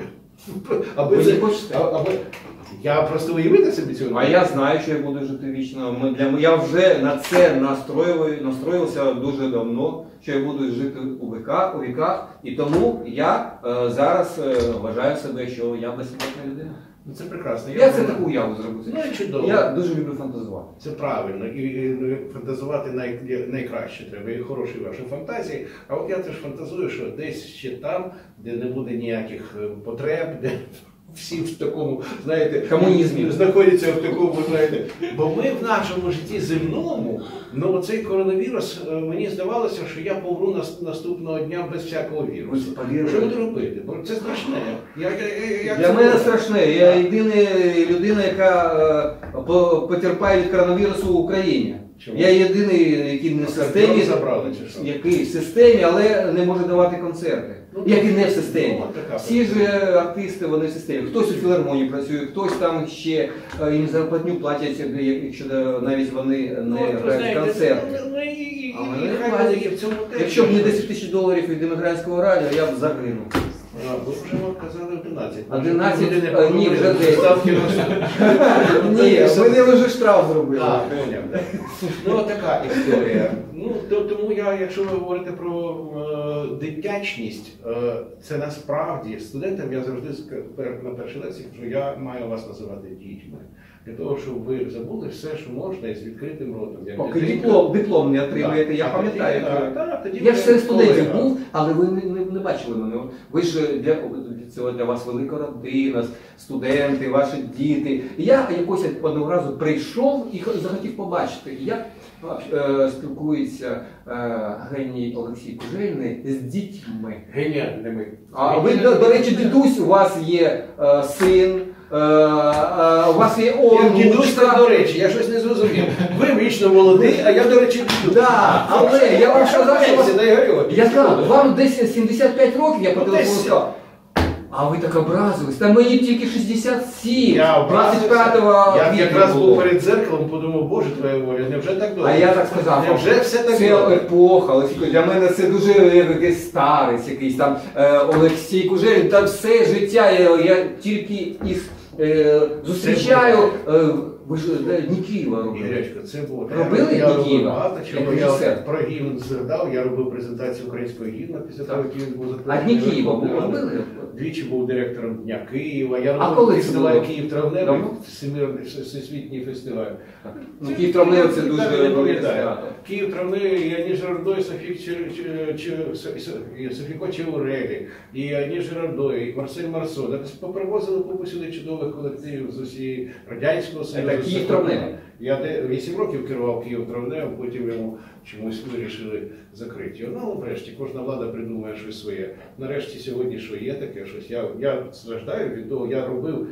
Я просто уявити собі цього. А я знаю, що я буду жити вічно. Я вже на це настроївся дуже давно, що я буду жити у віках. І тому я зараз вважаю себе, що я безсмертна людина. Ну, це прекрасно. Я це таку уяву зробив. Ну, чудово. Я дуже люблю фантазувати. Це правильно. І фантазувати найкраще треба. І хороші ваші фантазії. А от я теж фантазую, що десь ще там, де не буде ніяких потреб, де всі в такому, знаєте, комунізмі знаходяться в такому, знаєте, бо ми в нашому житті земному, ну цей коронавірус, мені здавалося, що я помру наступного дня без всякого вірусу. Що буду робити? Бо це страшне. Для мене страшне. Я єдина людина, яка потерпає від коронавірусу в Україні. Чому? Я єдиний, який не в системі, забрали, чи що? який в системі, але не може давати концерти. Який не в системі. Всі ж артисти, вони в системі. Хтось у філармонії працює, хтось там ще їм зарплатню платять, якщо навіть вони не грають концерти. Якщо б не 10 тисяч доларів від Іммігрантського радіо, я б загинув. Ви вже вам казали 11. 11, ні, вже 10. Ні, ви не вже штраф зробили. Поняв. Ну, така історія. Ну, тому якщо ви говорите про дитячність, це насправді студентам я завжди на першій лекції кажу, я маю вас називати дітьми. Для того, щоб ви забули все, що можна, і з відкритим ротом. Поки диплом не отримуєте, я пам'ятаю. Тоді Я ж серед студентів був, але ви не бачили мене. Ви ж для вас велика родина, студенти, ваші діти. І я якось одного разу прийшов і захотів побачити, як спілкується геній Олексій Кужельний з дітьми. Геніальними. А ви, до речі, дідусь, у вас є син, у вас є Дідусь, до речі, я щось не зрозумів. Ви вічно молодий, а я, до речі, дідусь. Так, але я вам сказав, що вас... Я сказав, вам десь 75 років, я по телефону сказав. А ви так образились, та мені тільки 67, 25 Я якраз був перед дзеркалом, подумав, боже, твоя воля, невже так довго? А я так сказав, невже все так це довго? епоха, для мене це дуже якийсь старець, якийсь там Олексій Кужель, там все життя, я тільки їх зустрічаю. Ви ж Дні Києва робили. Ігорячко, це було. Робили Дні Києва? Багато чого. Я про гімн згадав, я робив презентацію українського гімну після того, як він був затверджений. А Дні Києва робили? Двічі був директором Дня Києва. Я А робив коли фестиваль Київ травневий, всесвітній фестиваль. Ну, Київ травневий це дуже велике свято. Київ травневий, і Ані Жирардой, Софіко Чеурелі, і Ані Жирардой, і Марсель Марсон. Попривозили купу сюди чудових колективів з усієї Радянського Союзу. Це Київ травневий. Я 8 років керував Київ травневим, потім йому чомусь вирішили закрити його. Ну, врешті, кожна влада придумає щось своє. Нарешті сьогодні що є таке щось. Я страждаю від того, я робив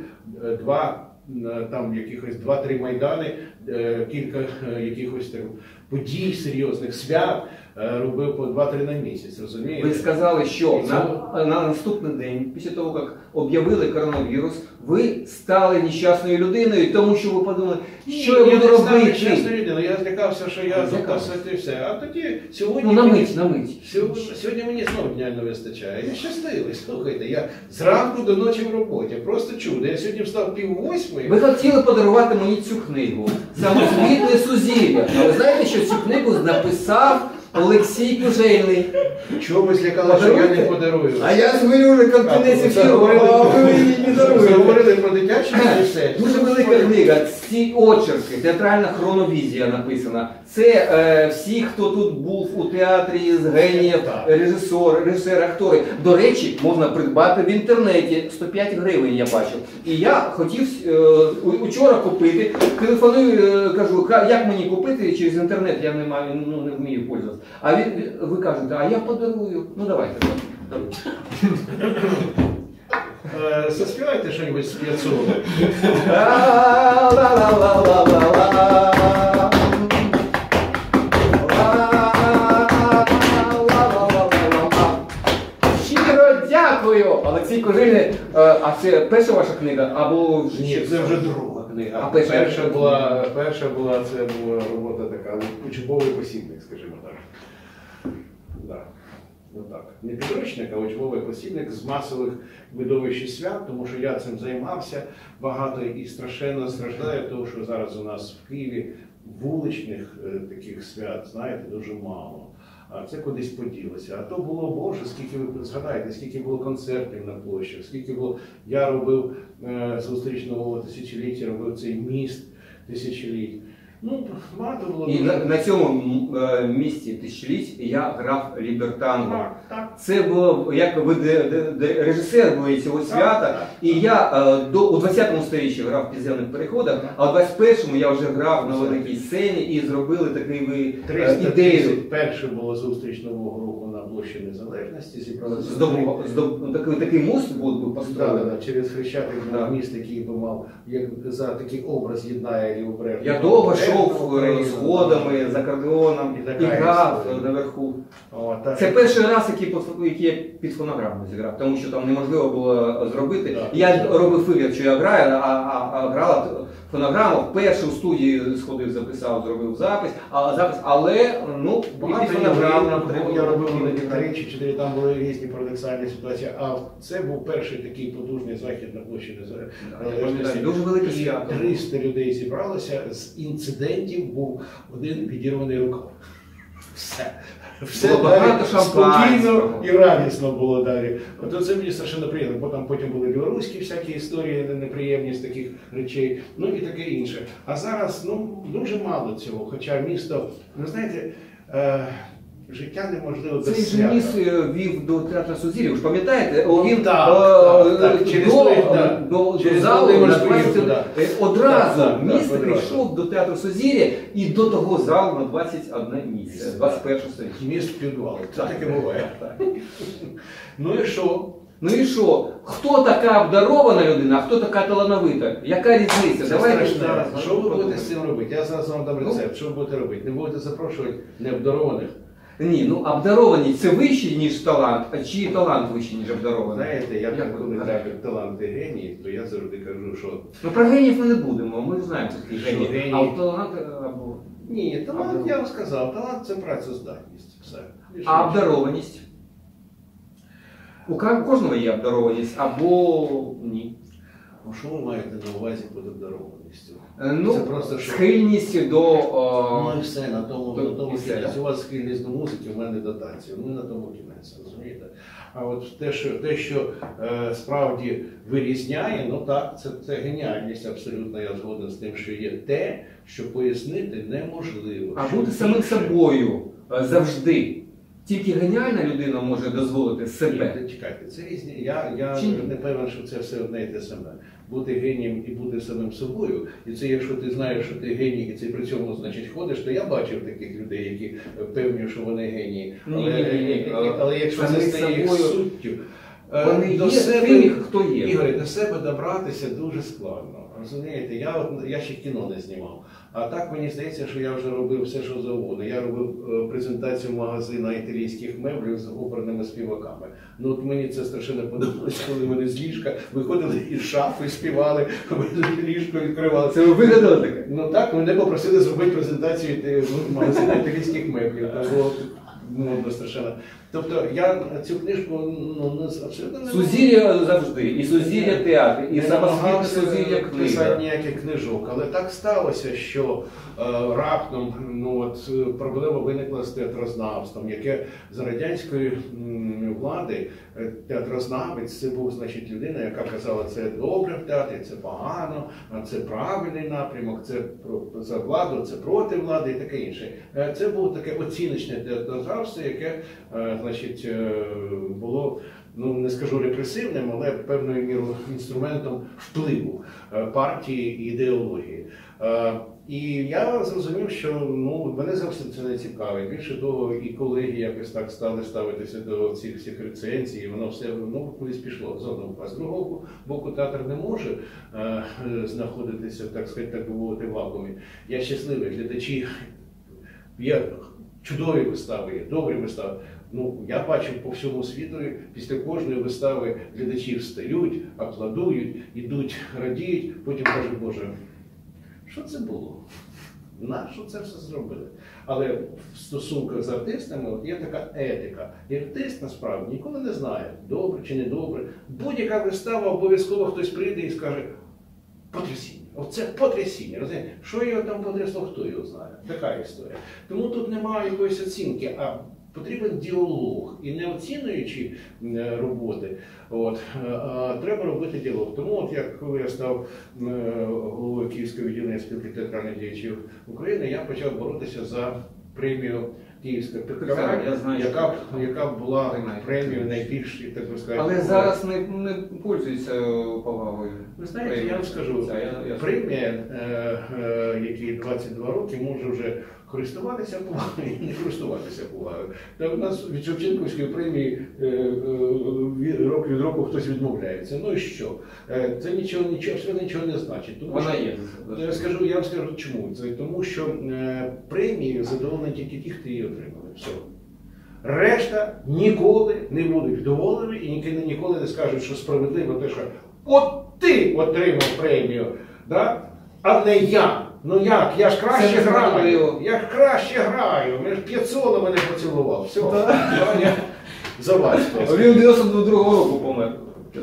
якихось 2-3 майдани, кілька якихось там подій серйозних, свят, робив по 2-3 на місяць, розумієте? Ви сказали, що на наступний день, після того, як об'явили коронавірус, ви стали нещасною людиною, тому що ви подумали, що я буду робити? Я не став нещасною людиною, я злякався, що я запасу і все. А тоді, сьогодні... на мить. Сьогодні мені знову дня не вистачає. Я щасливий, слухайте, я зранку до ночі в роботі, просто чудо. Я сьогодні встав 7:30. Ви хотіли подарувати мені цю книгу, «Самозвітне сузір'я». А ви знаєте, що цю книгу написав Олексій Кужельний? Чого ви злякали, що я не подарую? А я говорю вже конкуренцію ефіру, а ви її не Ви даруєте. говорили про дитячі і все. Дуже велика книга, ці очерки, театральна хроновізія написана. Це всі, хто тут був у театрі з геніїв, режисери, актори. До речі, можна придбати в інтернеті, 105 гривень я бачив. І я хотів учора купити, телефоную, кажу, як мені купити через інтернет, я не вмію пользуватися. А ви кажете, а я подарую. Ну давайте, даруйте. Заспівайте щось з П'яцова. Щиро дякую, Олексій Кужельний. А це перша ваша книга? Або Ні, це вже друга книга. А Перша була робота така, учбовий посібник, скажімо так. Да. Ну так. Не підручник, а учбовий посібник з масових видовищ і свят, тому що я цим займався багато і страшенно страждаю, тому що зараз у нас в Києві вуличних таких свят, знаєте, дуже мало. А це кудись поділося. А то було, Боже, скільки ви згадаєте, скільки було концертів на площах, скільки було. Я робив зустріч нового тисячоліття, робив цей міст тисячоліть. Ну, багато було. І на цьому місці тисячоліть я грав лібертанго. Так. Це було, як ви режисер були цього свята, і я у 20-му сторіччі грав в підземних переходах, а у 21-му я вже грав на великій сцені і зробили такий ви 300 ідею. тисяч перше було зустріч Нового року на площі Незалежності, зібралося Такий мост був построєний. через Хрещатик Да. міст, який би мав як за такий образ єднає лівобережну. Я довго йшов сходами з акордеоном і грав наверху. Це перший раз, який я під фонограму зіграв, тому що там неможливо було зробити. Так. Я робив вигляд, що я граю, а грала фонограма. Вперше у студії сходив, записав, зробив запис, але ну, Багато під фонограму я робив 3 чи 4, там були різні парадоксальні ситуації, а це був перший такий потужний захід на площі Незалежності. Дуже велике свято. 300 людей зібралося, з інцидентів був один підірваний рукав. Все Було багато спокійно шампанського. і радісно було далі. От це мені страшенно приємно, бо там потім були білоруські всякі історії, неприємні з таких речей, ну і таке інше. А зараз ну дуже мало цього, хоча місто, ви знаєте, життя неможливо без Цей же свята. міс вів до театру Сузір'я, ви ж пам'ятаєте? Він Так, через до через залу на Володимирську 20, гірку, да. одразу Так, міст одразу. прийшов до театру Сузір'я і до того залу на 21 місце, 21 сторіччя. Міст в підвал. Це Так. таке буває. Так. Ну і що? Ну і що? Хто така обдарована людина, а хто така талановита? Яка різниця? Це Давайте страшно. зараз. Що ви будете з цим робити? Я зараз вам дам рецепт. Що ви будете робити? Не будете запрошувати необдарованих. Ні, ну обдарованість це вище, ніж талант, а чи талант вище, ніж обдарований? Знаєте, я Як коли ви кажу гадаєте? талант і геній, то я завжди кажу, що Ну про генів ми не будемо, ми знаємо такий Що геній. геній? А от талант або... ні, талант, я вам сказав, талант це працездатність. Все. Більше А нічого. обдарованість? У кожного є обдарованість або ні. Ну, що ви маєте на увазі під обдарованістю? Ну, Це просто що? схильність до... Ну і все, на тому і все, кінець. да. У вас схильність до музики, у мене дотація. Ну і на тому кінець, розумієте? А от те, що справді вирізняє, ну так, це геніальність абсолютно, я згоден з тим, що є те, що пояснити неможливо. А Що бути самим більше- собою завжди. Тільки геніальна людина може дозволити себе. Ні, чекайте, це різні. Я Чи ні? не певен, що це все одне і те саме. Бути генієм і бути самим собою. І це якщо ти знаєш, що ти геній, і ти при цьому значить ходиш, то я бачив таких людей, які певні, що вони генії. Ні. Але якщо це Самим стає їх собою суттю, Вони до є себе, тими, хто є. Ігоре, до себе добратися дуже складно. Розумієте, я ще кіно не знімав. А так мені здається, що я вже робив все, що завгодно. Я робив презентацію магазину італійських меблів з оперними співаками. Ну от мені це страшенно подобалось, коли вони з ліжка виходили із шафи, співали, ліжко відкривали. Це ви вигадали таке? Ну так, мене попросили зробити презентацію магазину італійських меблів. Це було модно страшенно. Тобто я цю книжку абсолютно не Сузір'я завжди. І Сузір'я театр, і не самосвітне намагався Сузір'я писати книга. ніяких книжок, але так сталося, що раптом проблема виникла з театрознавством, яке за радянської влади театрознавець це був, значить, людина, яка казала, це добре в театрі, це погано, це правильний напрямок, це за владу, це проти влади і таке інше. Це було таке оціночне театрознавство, яке, значить, було, ну не скажу репресивним, але певною мірою інструментом впливу партії і ідеології. І я зрозумів, що мене зовсім це не цікавить. Більше того, і колеги якось так стали ставитися до цих всіх рецензій, і воно все кудись пішло з одного. А з другого боку театр не може знаходитися, так сказати, так би мовити, в вакуумі. Я щасливий, глядачі, є чудові вистави, є добрі вистави. Я бачу по всьому світу, після кожної вистави глядачі встають, аплодують, ідуть, радіють, потім кажуть, Боже, що це було? Нащо це все зробили? Але в стосунках з артистами є така етика. І артист насправді ніколи не знає, добре чи не добре. Будь-яка вистава, обов'язково хтось прийде і скаже, потрясіння. Оце потрясіння. Розумієте? Що його там потрясло, хто його знає. Така історія. Тому тут немає якоїсь оцінки, а Потрібен діалог. І не оцінюючи роботи, треба робити діалог. Тому, коли я став головою Київського відділення спілки театральних діячів України, я почав боротися за премію Київська пекарня, яка була премією найбільш, так би сказати. Але зараз не пользується повагою. Ви знаєте, я вам скажу, премія, якій 22 роки, може вже користуватися повагою і не користуватися повагою. У нас від Шевченківської премії рок від року хтось відмовляється. Ну і що? Це абсолютно нічого не значить. Тому вона є. Я вам скажу чому. Це тому, що премії задоволені тільки ті, хто її отримали. Все. Решта ніколи не будуть вдоволені і ніколи не скажуть, що справедливо те, що от ти отримав премію, да? А не я. Ну як? Я ж краще граю. Я ж краще граю. П'єцола мене поцілував. Все. За вас. Він 92-го року помер.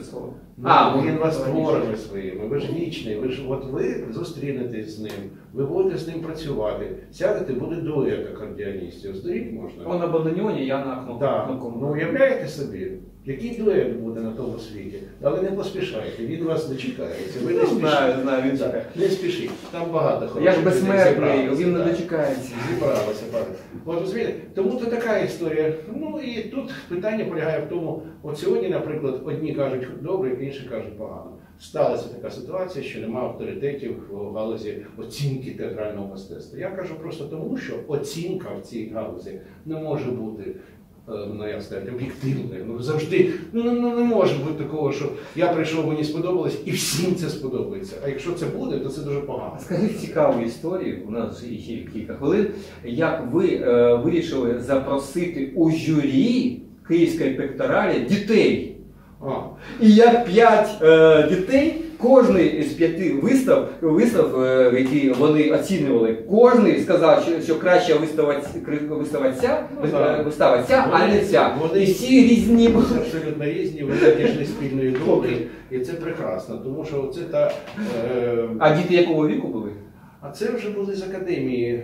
Він вас творами своїми, ви ж вічний, ви зустрінетесь з ним, ви будете з ним працювати, сядете, буде дует акордеоністів, здуріть можна. Он на бандоньоні, я на кнопку. Ну уявляєте собі, який дует буде на тому світі, але не поспішайте, він вас дочекається, ви не спішите. Знаю, він чекає. Не спішіть, там багато хороших. Я ж безсмертний, він не дочекається. Зібралося, багато. Тому то така історія. Ну і тут питання полягає в тому, от сьогодні, наприклад, одні кажуть добре, інші кажуть погано. Сталася така ситуація, що немає авторитетів в галузі оцінки театрального мистецтва. Я кажу просто тому, що оцінка в цій галузі не може бути, як сказати, об'єктивною. Завжди не може бути такого, що я прийшов, мені сподобалось, і всім це сподобається. А якщо це буде, то це дуже погано. Скажіть цікаву історію, у нас ще кілька хвилин, як ви вирішили запросити у журі Київської пекторалі дітей. І як 5 дітей, кожний з 5 вистав, які вони оцінювали, кожний сказав, що краще вистава ця, а не ця. Вони всі різні були. Абсолютно різні, вони дійшли спільної думки, і це прекрасно, тому що це та... А діти якого віку були? А це вже були з академії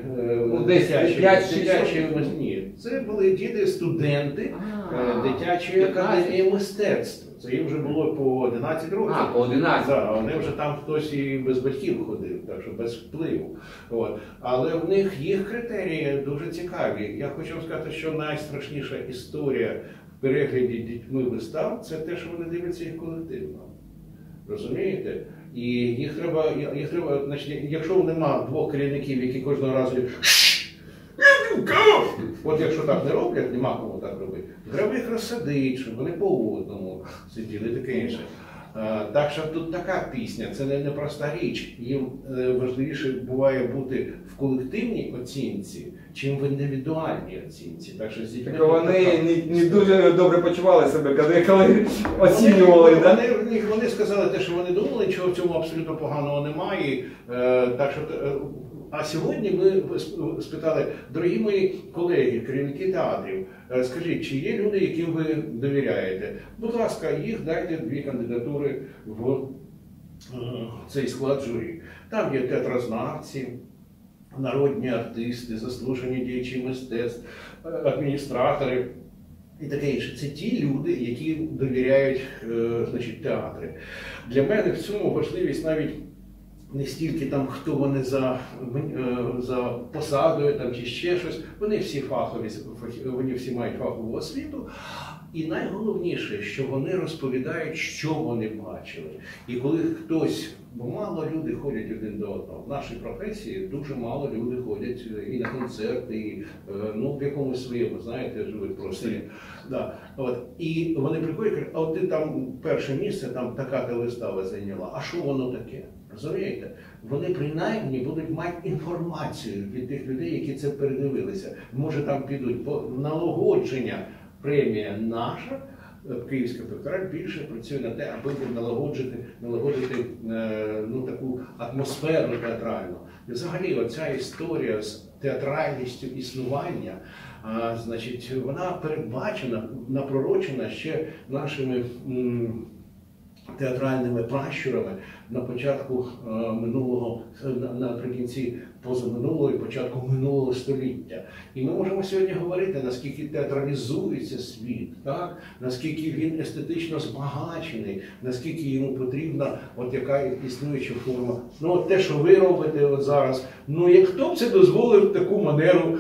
дитячої. Ні, це були діти, студенти дитячої академії мистецтв. Це їм вже було по 11 років. По 11. Да, вони вже там хтось і без батьків ходив, так що без впливу. Але в них їх критерії дуже цікаві. Я хочу вам сказати, що найстрашніша історія в перегляді дітьми вистав – це те, що вони дивляться їх колективно. Розумієте? І їх треба, значить, якщо нема 2 керівників, які кожного разу от якщо так не роблять, нема кому так робити, треба їх розсадити, щоб вони по одному сиділи, таке інше. Так що тут така пісня, це не проста річ. Їм важливіше буває бути в колективній оцінці, чим в індивідуальній оцінці. Так що вони не дуже добре почували себе, коли оцінювали. Вони сказали те, що вони думали, нічого в цьому абсолютно поганого немає. Так що, а сьогодні ми спитали, дорогі мої колеги, керівники театрів, скажіть, чи є люди, яким ви довіряєте? Будь ласка, їх дайте 2 кандидатури в цей склад журі. Там є театрознавці, народні артисти, заслужені діячі мистецтв, адміністратори і таке інше. Це ті люди, які довіряють театри. Для мене в цьому важливість навіть не стільки там, хто вони за посадою там, чи ще щось, вони всі фахові, вони всі мають фахову освіту. І найголовніше, що вони розповідають, що вони бачили. І коли хтось, бо мало люди ходять один до одного. В нашій професії дуже мало люди ходять і на концерти, і в якомусь своєму, знаєте, живуть просторі. Да. І вони приходять і кажуть, а от ти там перше місце, там така вистава зайняла, а що воно таке? Розумієте? Вони принаймні будуть мати інформацію від тих людей, які це передивилися. Може там підуть, бо налагодження премія наша, Київська пектораль, більше працює на те, аби налагодити таку атмосферу театральну. І взагалі оця історія з театральністю існування, значить, вона передбачена, напророчена ще нашими театральними пращурами на початку наприкінці позаминулого і початку минулого століття. І ми можемо сьогодні говорити, наскільки театралізується світ, так? Наскільки він естетично збагачений, наскільки йому потрібна от яка існуюча форма. Ну от те, що ви робите от зараз, ну як хто б це дозволив таку манеру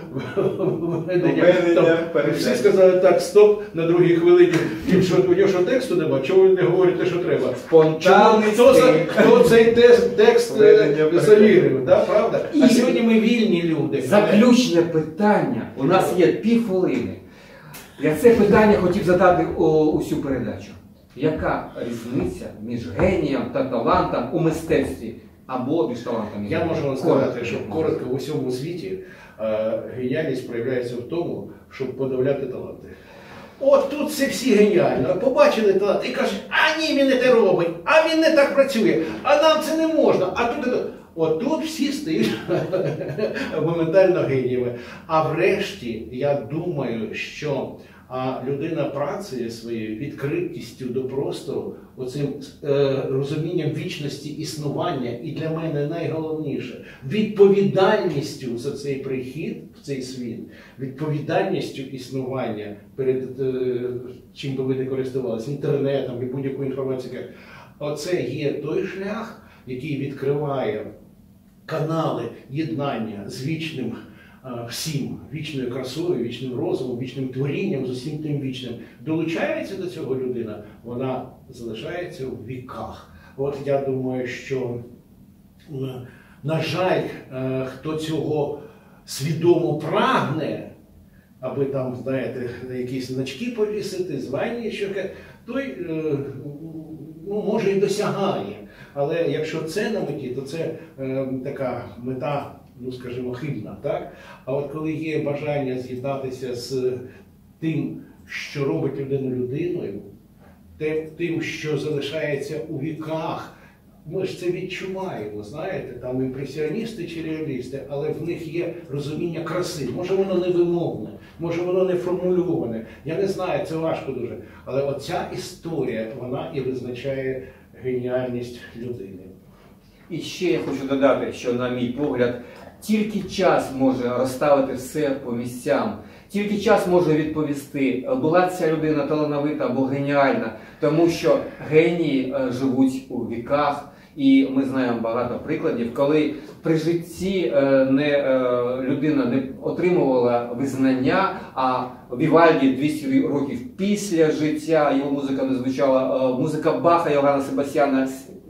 ведення? Всі сказали, так, стоп, на другій хвилині, у нього що тексту нема, чого ви не говорите, що треба? Спонтанний Хто цей текст завірив, да, правда? А сьогодні ми вільні люди. Заключне питання. У нас є півхвилини. Я це питання хотів задати усю передачу. Яка різниця між генієм та талантом у мистецтві або між талантами? Я можу вам сказати, що коротко в усьому світі геніальність проявляється в тому, щоб подавляти таланти. От тут це всі геніально. Побачили талант і кажуть, а ні, він не те робить, а він не так працює, а нам це не можна, а тут... От тут всі стають моментально геніями. А врешті, я думаю, що людина працею своєю відкритістю до простору, оцим розумінням вічності існування, і для мене найголовніше, відповідальністю за цей прихід в цей світ, відповідальністю існування перед чим би ви не користувалися, інтернетом і будь-якою інформацією. Оце є той шлях, який відкриває канали єднання з вічним всім, вічною красою, вічним розумом, вічним творінням, з усім тим вічним. Долучається до цього людина, вона залишається в віках. От я думаю, що, на жаль, хто цього свідомо прагне, аби там, знаєте, якісь значки повісити, звання, той, може і досягає. Але якщо це на меті, то це така мета, скажімо, хибна. Так? А от коли є бажання з'єднатися з тим, що робить людину людиною, тим, що залишається у віках, ми ж це відчуваємо, знаєте, там імпресіоністи чи реалісти, але в них є розуміння краси. Може воно не вимовне, може воно не формульоване. Я не знаю, це важко дуже. Але оця історія, вона і визначає геніальність людини. І ще я хочу додати, що, на мій погляд, тільки час може розставити все по місцям. Тільки час може відповісти, була ця людина талановита або геніальна, тому що генії живуть у віках. І ми знаємо багато прикладів, коли при житті людина не отримувала визнання, а Вівальді 200 років після життя його музика не звучала, музика Баха Йоганна Себастьяна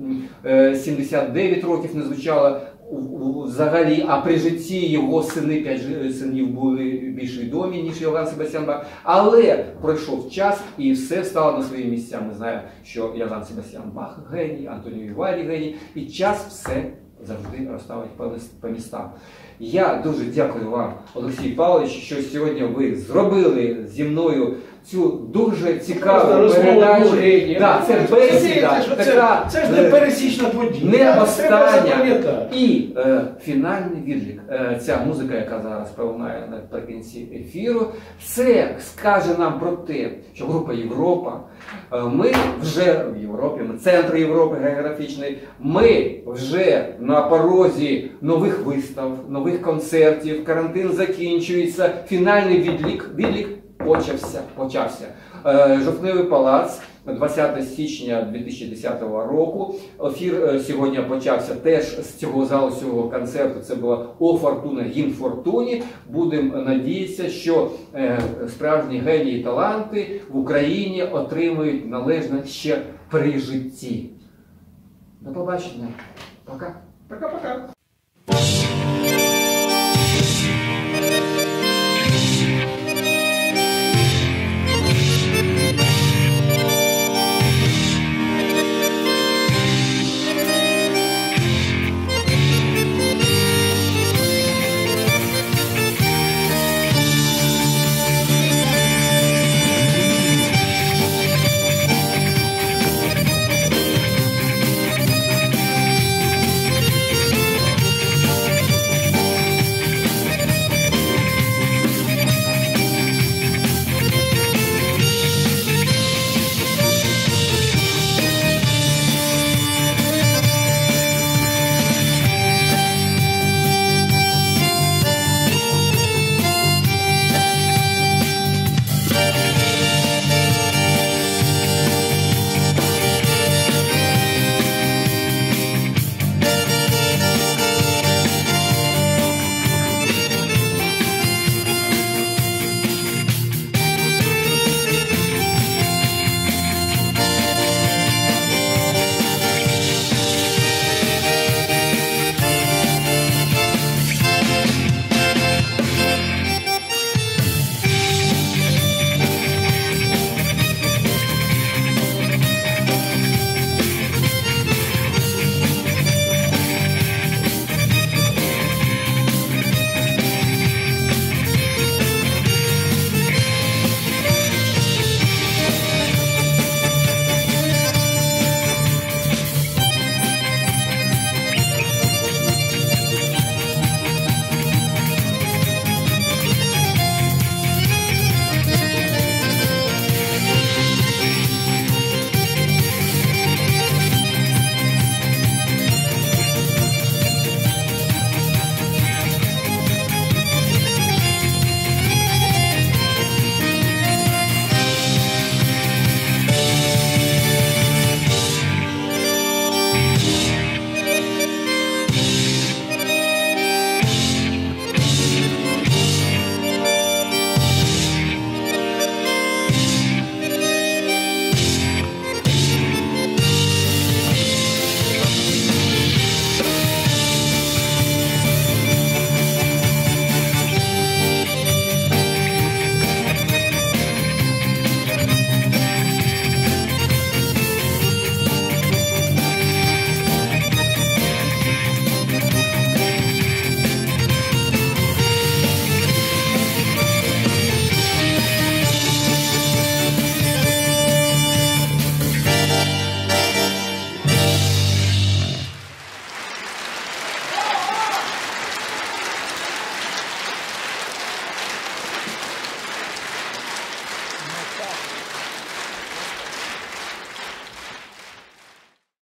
79 років не звучала взагалі, а при житті його сини, 5 синів були більш відомі, ніж Йоганн Себастьян Бах. Але пройшов час і все стало на свої місця. Ми знаємо, що Йоганн Себастьян Бах геній, Антоніо Вівальді геній, і час все завжди розставить по містам. Я дуже дякую вам, Олексій Павлович, що сьогодні ви зробили зі мною цю дуже цікаву передачу. Це бесіда, це ж не пересічна подія. Не остання. І фінальний відлік. Ця музика, яка зараз пролунає наприкінці ефіру, це скаже нам про те, що група Європа, ми вже в Європі, ми центр Європи географічний, ми вже на порозі нових вистав, нових концертів, карантин закінчується, фінальний відлік почався. Жовтневий палац, 20 січня 2010 року. Ефір сьогодні почався теж з цього залу, з цього концерту. Це була «О Фортуна, гімн Фортуні». Будемо надіятися, що справжні генії і таланти в Україні отримують належне ще при житті. До побачення. Пока. Пока-пока.